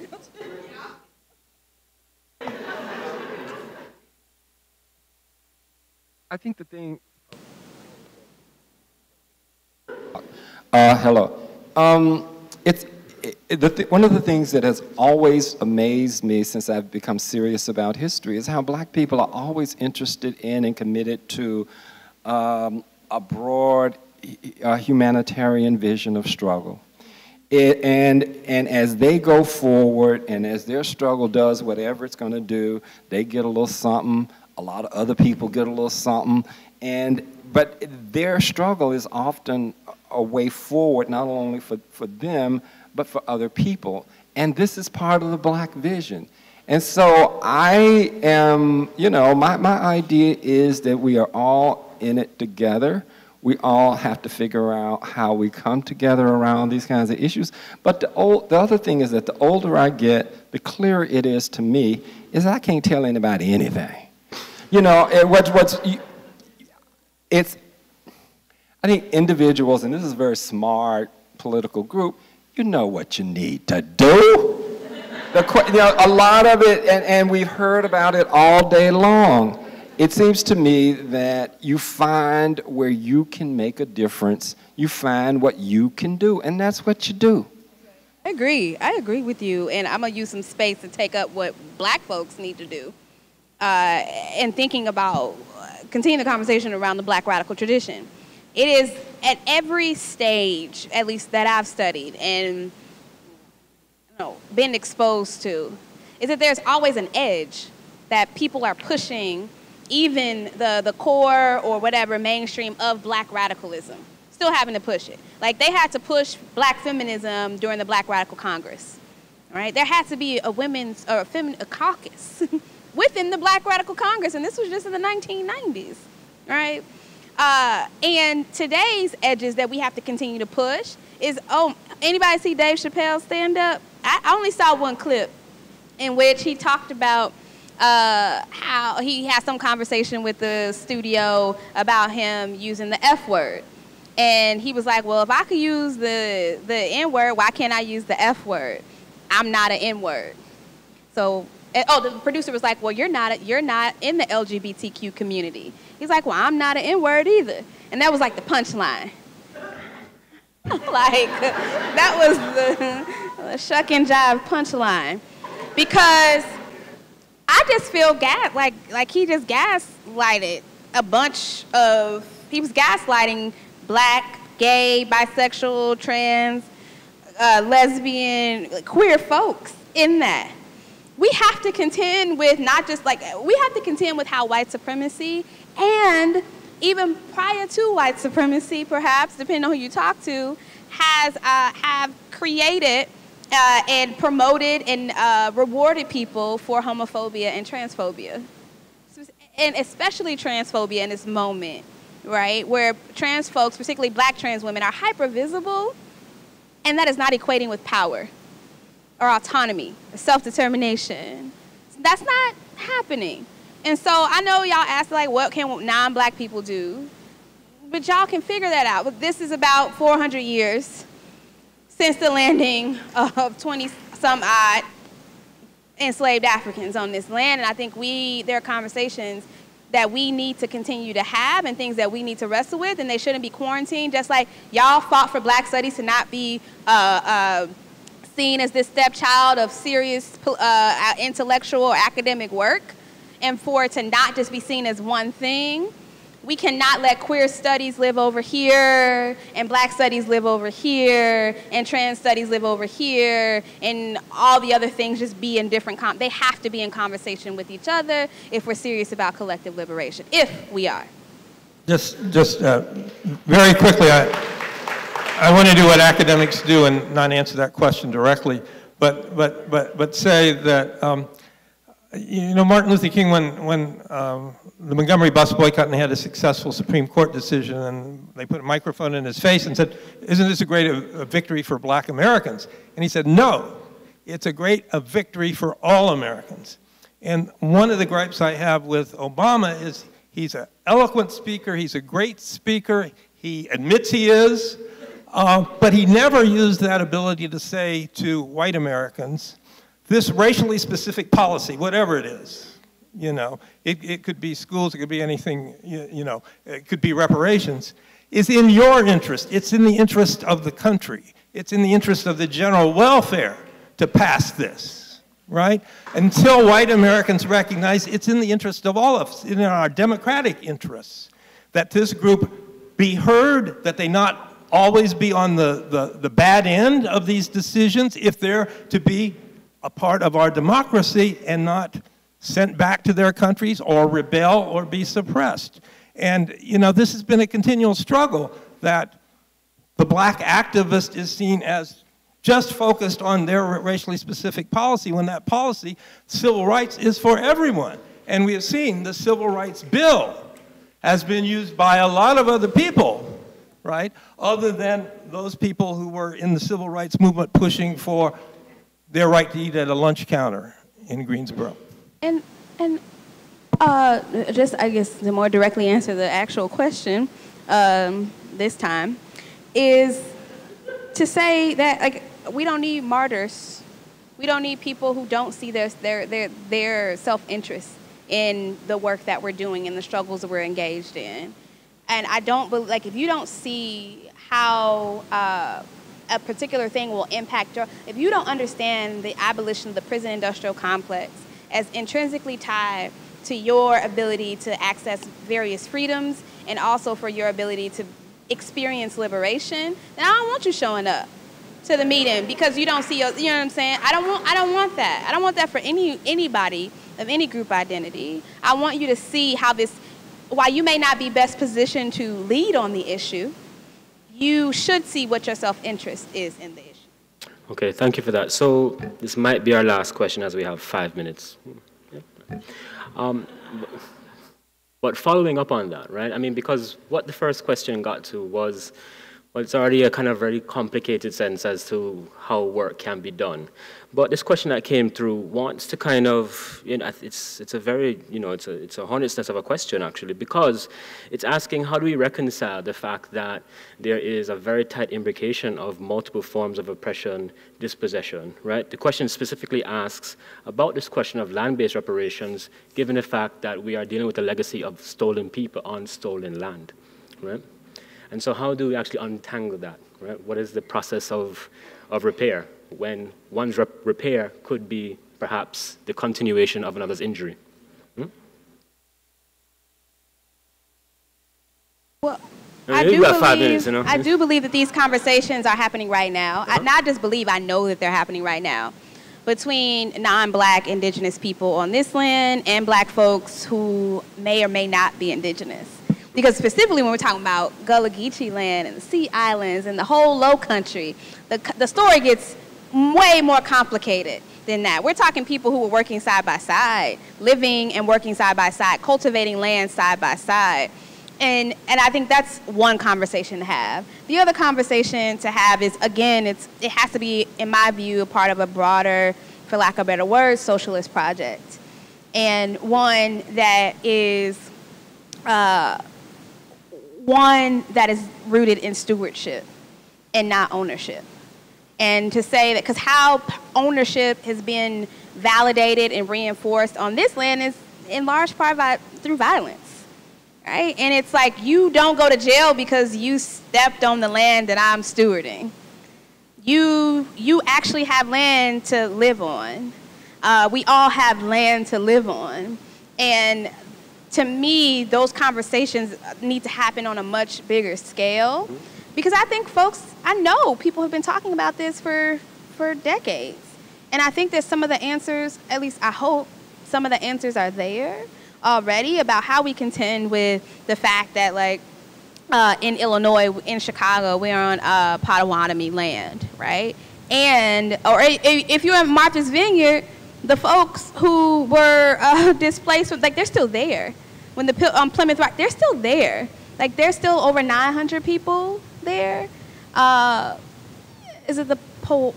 I think the thing. Uh, hello. Um, it's it, the th one of the things that has always amazed me since I've become serious about history is how black people are always interested in and committed to um, a broad uh, humanitarian vision of struggle. It, and, and as they go forward and as their struggle does whatever it's going to do, they get a little something, a lot of other people get a little something, and, but their struggle is often a way forward, not only for, for them, but for other people. And this is part of the black vision. And so I am, you know, my, my idea is that we are all in it together. We all have to figure out how we come together around these kinds of issues. But the, old, the other thing is that the older I get, the clearer it is to me, is I can't tell anybody anything. You know, it, what's, what's, it's, I think individuals, and this is a very smart political group, you know what you need to do. The, you know, a lot of it, and, and we've heard about it all day long. It seems to me that you find where you can make a difference, you find what you can do, and that's what you do. I agree. I agree with you, and I'm going to use some space to take up what black folks need to do uh, and thinking about, uh, continuing the conversation around the black radical tradition. It is at every stage, at least that I've studied and you know, been exposed to, is that there's always an edge that people are pushing even the, the core or whatever mainstream of black radicalism, still having to push it. Like they had to push black feminism during the Black Radical Congress, right? There had to be a women's, or a, femi a caucus within the Black Radical Congress, and this was just in the nineteen nineties, right? Uh, and today's edges that we have to continue to push is, oh, anybody see Dave Chappelle stand up? I only saw one clip in which he talked about Uh, how he had some conversation with the studio about him using the F word. And he was like, well, if I could use the, the N-word, why can't I use the F-word? I'm not an N-word. So, and, oh, the producer was like, well, you're not, a, you're not in the L G B T Q community. He's like, well, I'm not an N-word either. And that was like the punchline. Like, that was the, the shuck and jive punchline. Because I just feel gas, like, like he just gaslighted a bunch of, he was gaslighting black, gay, bisexual, trans, uh, lesbian, queer folks in that. We have to contend with not just like, we have to contend with how white supremacy and even prior to white supremacy, perhaps, depending on who you talk to, has uh, have created uh, and promoted and uh, rewarded people for homophobia and transphobia. And especially transphobia in this moment, right? Where trans folks, particularly black trans women, are hyper visible, and that is not equating with power or autonomy, or self-determination. That's not happening. And so I know y'all ask, like, what can non-black people do? But y'all can figure that out. But this is about four hundred years since the landing of twenty-some odd enslaved Africans on this land. And I think we, there are conversations that we need to continue to have and things that we need to wrestle with, and they shouldn't be quarantined. Just like y'all fought for black studies to not be uh, uh, seen as this stepchild of serious uh, intellectual or academic work, and for it to not just be seen as one thing. We cannot let queer studies live over here, and black studies live over here, and trans studies live over here, and all the other things just be in different, com they have to be in conversation with each other if we're serious about collective liberation, if we are. Just, just uh, very quickly, I, I want to do what academics do and not answer that question directly, but, but, but, but say that, um, you know, Martin Luther King, when, when um, the Montgomery bus boycott and they had a successful Supreme Court decision, and they put a microphone in his face and said, isn't this a great a, a victory for black Americans? And he said, no, it's a great a victory for all Americans. And one of the gripes I have with Obama is he's an eloquent speaker, he's a great speaker, he admits he is, uh, but he never used that ability to say to white Americans, this racially specific policy, whatever it is, you know, it, it could be schools, it could be anything, you, you know, it could be reparations, is in your interest. It's in the interest of the country. It's in the interest of the general welfare to pass this, right? Until white Americans recognize it's in the interest of all of us, in our democratic interests, that this group be heard, that they not always be on the, the, the bad end of these decisions if they're to be a part of our democracy and not sent back to their countries or rebel or be suppressed. And, you know, this has been a continual struggle that the black activist is seen as just focused on their racially specific policy when that policy, civil rights, is for everyone. And we have seen the Civil Rights Bill has been used by a lot of other people, right, other than those people who were in the civil rights movement pushing for their right to eat at a lunch counter in Greensboro. And, and uh, just, I guess, to more directly answer the actual question um, this time, is to say that, like, we don't need martyrs. We don't need people who don't see their, their, their, their self-interest in the work that we're doing and the struggles that we're engaged in. And I don't believe, like, if you don't see how uh, a particular thing will impact your, if you don't understand the abolition of the prison industrial complex as intrinsically tied to your ability to access various freedoms and also for your ability to experience liberation, then I don't want you showing up to the meeting because you don't see, your, you know what I'm saying? I don't want, I don't want that. I don't want that for any anybody of any group identity. I want you to see how this, while you may not be best positioned to lead on the issue, you should see what your self-interest is in the issue. Okay, thank you for that. So this might be our last question as we have five minutes. Um, but following up on that, right? I mean, because what the first question got to was, Well, it's already a kind of very complicated sense as to how work can be done. But this question that came through wants to kind of, you know, it's, it's a very, you know, it's a, it's a honestness of a question, actually, because it's asking how do we reconcile the fact that there is a very tight imbrication of multiple forms of oppression, dispossession, right? The question specifically asks about this question of land-based reparations, given the fact that we are dealing with a legacy of stolen people on stolen land, right? And so how do we actually untangle that, right? What is the process of, of repair when one's rep repair could be perhaps the continuation of another's injury? Hmm? Well, I, I, mean, do five believe, minutes, you know? I do believe that these conversations are happening right now. Uh-huh. I not just believe, I know that they're happening right now between non-black indigenous people on this land and black folks who may or may not be indigenous. Because specifically when we're talking about Gullah Geechee land and the Sea Islands and the whole low country, the, the story gets way more complicated than that. We're talking people who were working side by side, living and working side by side, cultivating land side by side. And, and I think that's one conversation to have. The other conversation to have is, again, it's, it has to be, in my view, a part of a broader, for lack of a better word, socialist project. And one that is, uh, one that is rooted in stewardship and not ownership. And to say that, because how ownership has been validated and reinforced on this land is in large part by, through violence, right? And it's like, you don't go to jail because you stepped on the land that I'm stewarding. You, you actually have land to live on. Uh, we all have land to live on. And to me, those conversations need to happen on a much bigger scale, because I think folks, I know people have been talking about this for, for decades. And I think that some of the answers, at least I hope, some of the answers are there already about how we contend with the fact that, like, uh, in Illinois, in Chicago, we're on uh, Potawatomi land, right? And, or if you're in Martha's Vineyard, the folks who were uh, displaced, like, they're still there. When the um, Plymouth Rock, they're still there. Like, there's still over nine hundred people there. Uh, is it the Po?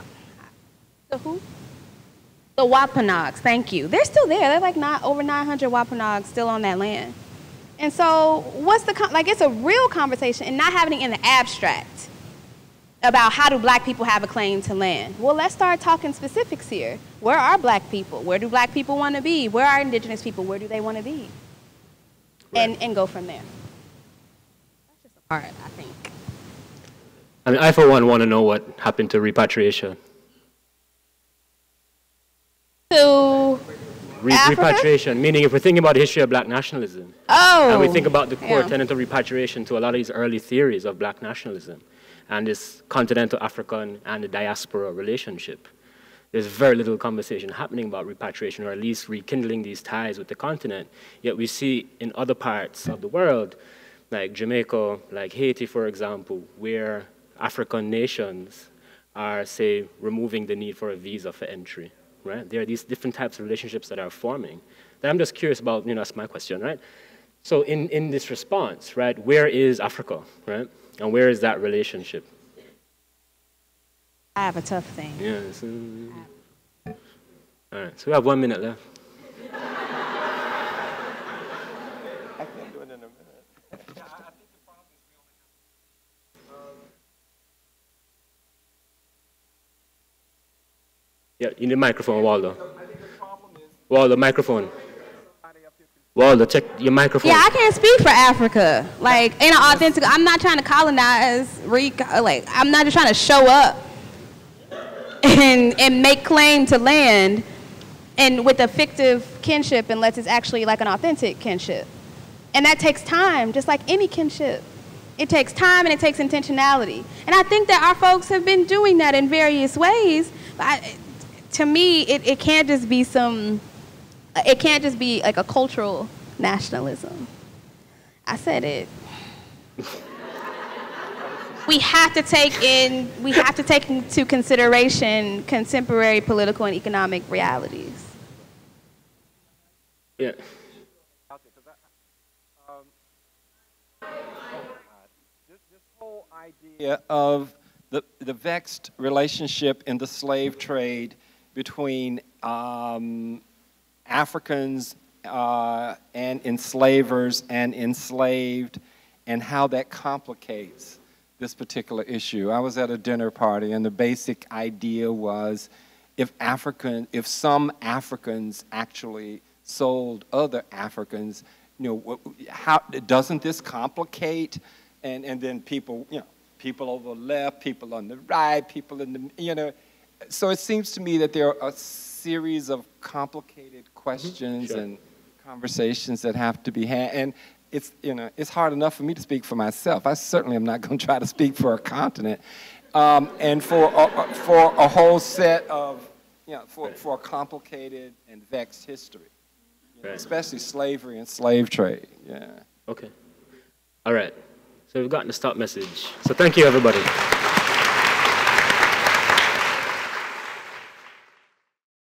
The who? The Wampanoags. Thank you. They're still there. They're like not over nine hundred Wampanoags still on that land. And so, what's the con like? It's a real conversation, and not having it in the abstract about how do black people have a claim to land. Well, let's start talking specifics here. Where are black people? Where do black people want to be? Where are indigenous people? Where do they want to be? Right. And, and go from there. That's just a part, I think. I mean, I, for one, want to know what happened to repatriation. To Re repatriation, meaning if we're thinking about the history of black nationalism, oh, and we think about the core yeah. tenet of repatriation to a lot of these early theories of black nationalism, and this continental African and the diaspora relationship, there's very little conversation happening about repatriation, or at least rekindling these ties with the continent. Yet we see in other parts of the world, like Jamaica, like Haiti, for example, where African nations are, say, removing the need for a visa for entry, right? There are these different types of relationships that are forming. That I'm just curious about, you know, that's my question, right? So in, in this response, right, where is Africa, right? And where is that relationship? I have a tough thing. Yeah. Uh, all right, so we have one minute left. I can do it in a minute. Yeah, I think the problem is we only have... Um, yeah, you need a microphone, Waldo. I think the problem is... Waldo, microphone. Waldo, check your microphone. Yeah, I can't speak for Africa. Like, in an authentic, I'm not trying to colonize, re like, I'm not just trying to show up and, and make claim to land and with a fictive kinship unless it's actually like an authentic kinship. And that takes time, just like any kinship. It takes time and it takes intentionality. And I think that our folks have been doing that in various ways. But I, to me, it, it can't just be some, it can't just be like a cultural nationalism. I said it. We have to take in, we have to take into consideration contemporary political and economic realities. Yeah. Um, this, this whole idea of the, the vexed relationship in the slave trade between um, Africans uh, and enslavers and enslaved, and how that complicates this particular issue. I was at a dinner party, and the basic idea was if African, if some Africans actually sold other Africans, you know, how doesn't this complicate? And and then people, you know, people over the left, people on the right, people in the, you know. So it seems to me that there are a series of complicated questions sure. and conversations that have to be had. And it's, you know, it's hard enough for me to speak for myself. I certainly am not going to try to speak for a continent. Um, and for a, for a whole set of, you know, for, for a complicated and vexed history. You know, right. Especially slavery and slave trade, yeah. Okay. All right. So we've gotten the stop message. So thank you, everybody.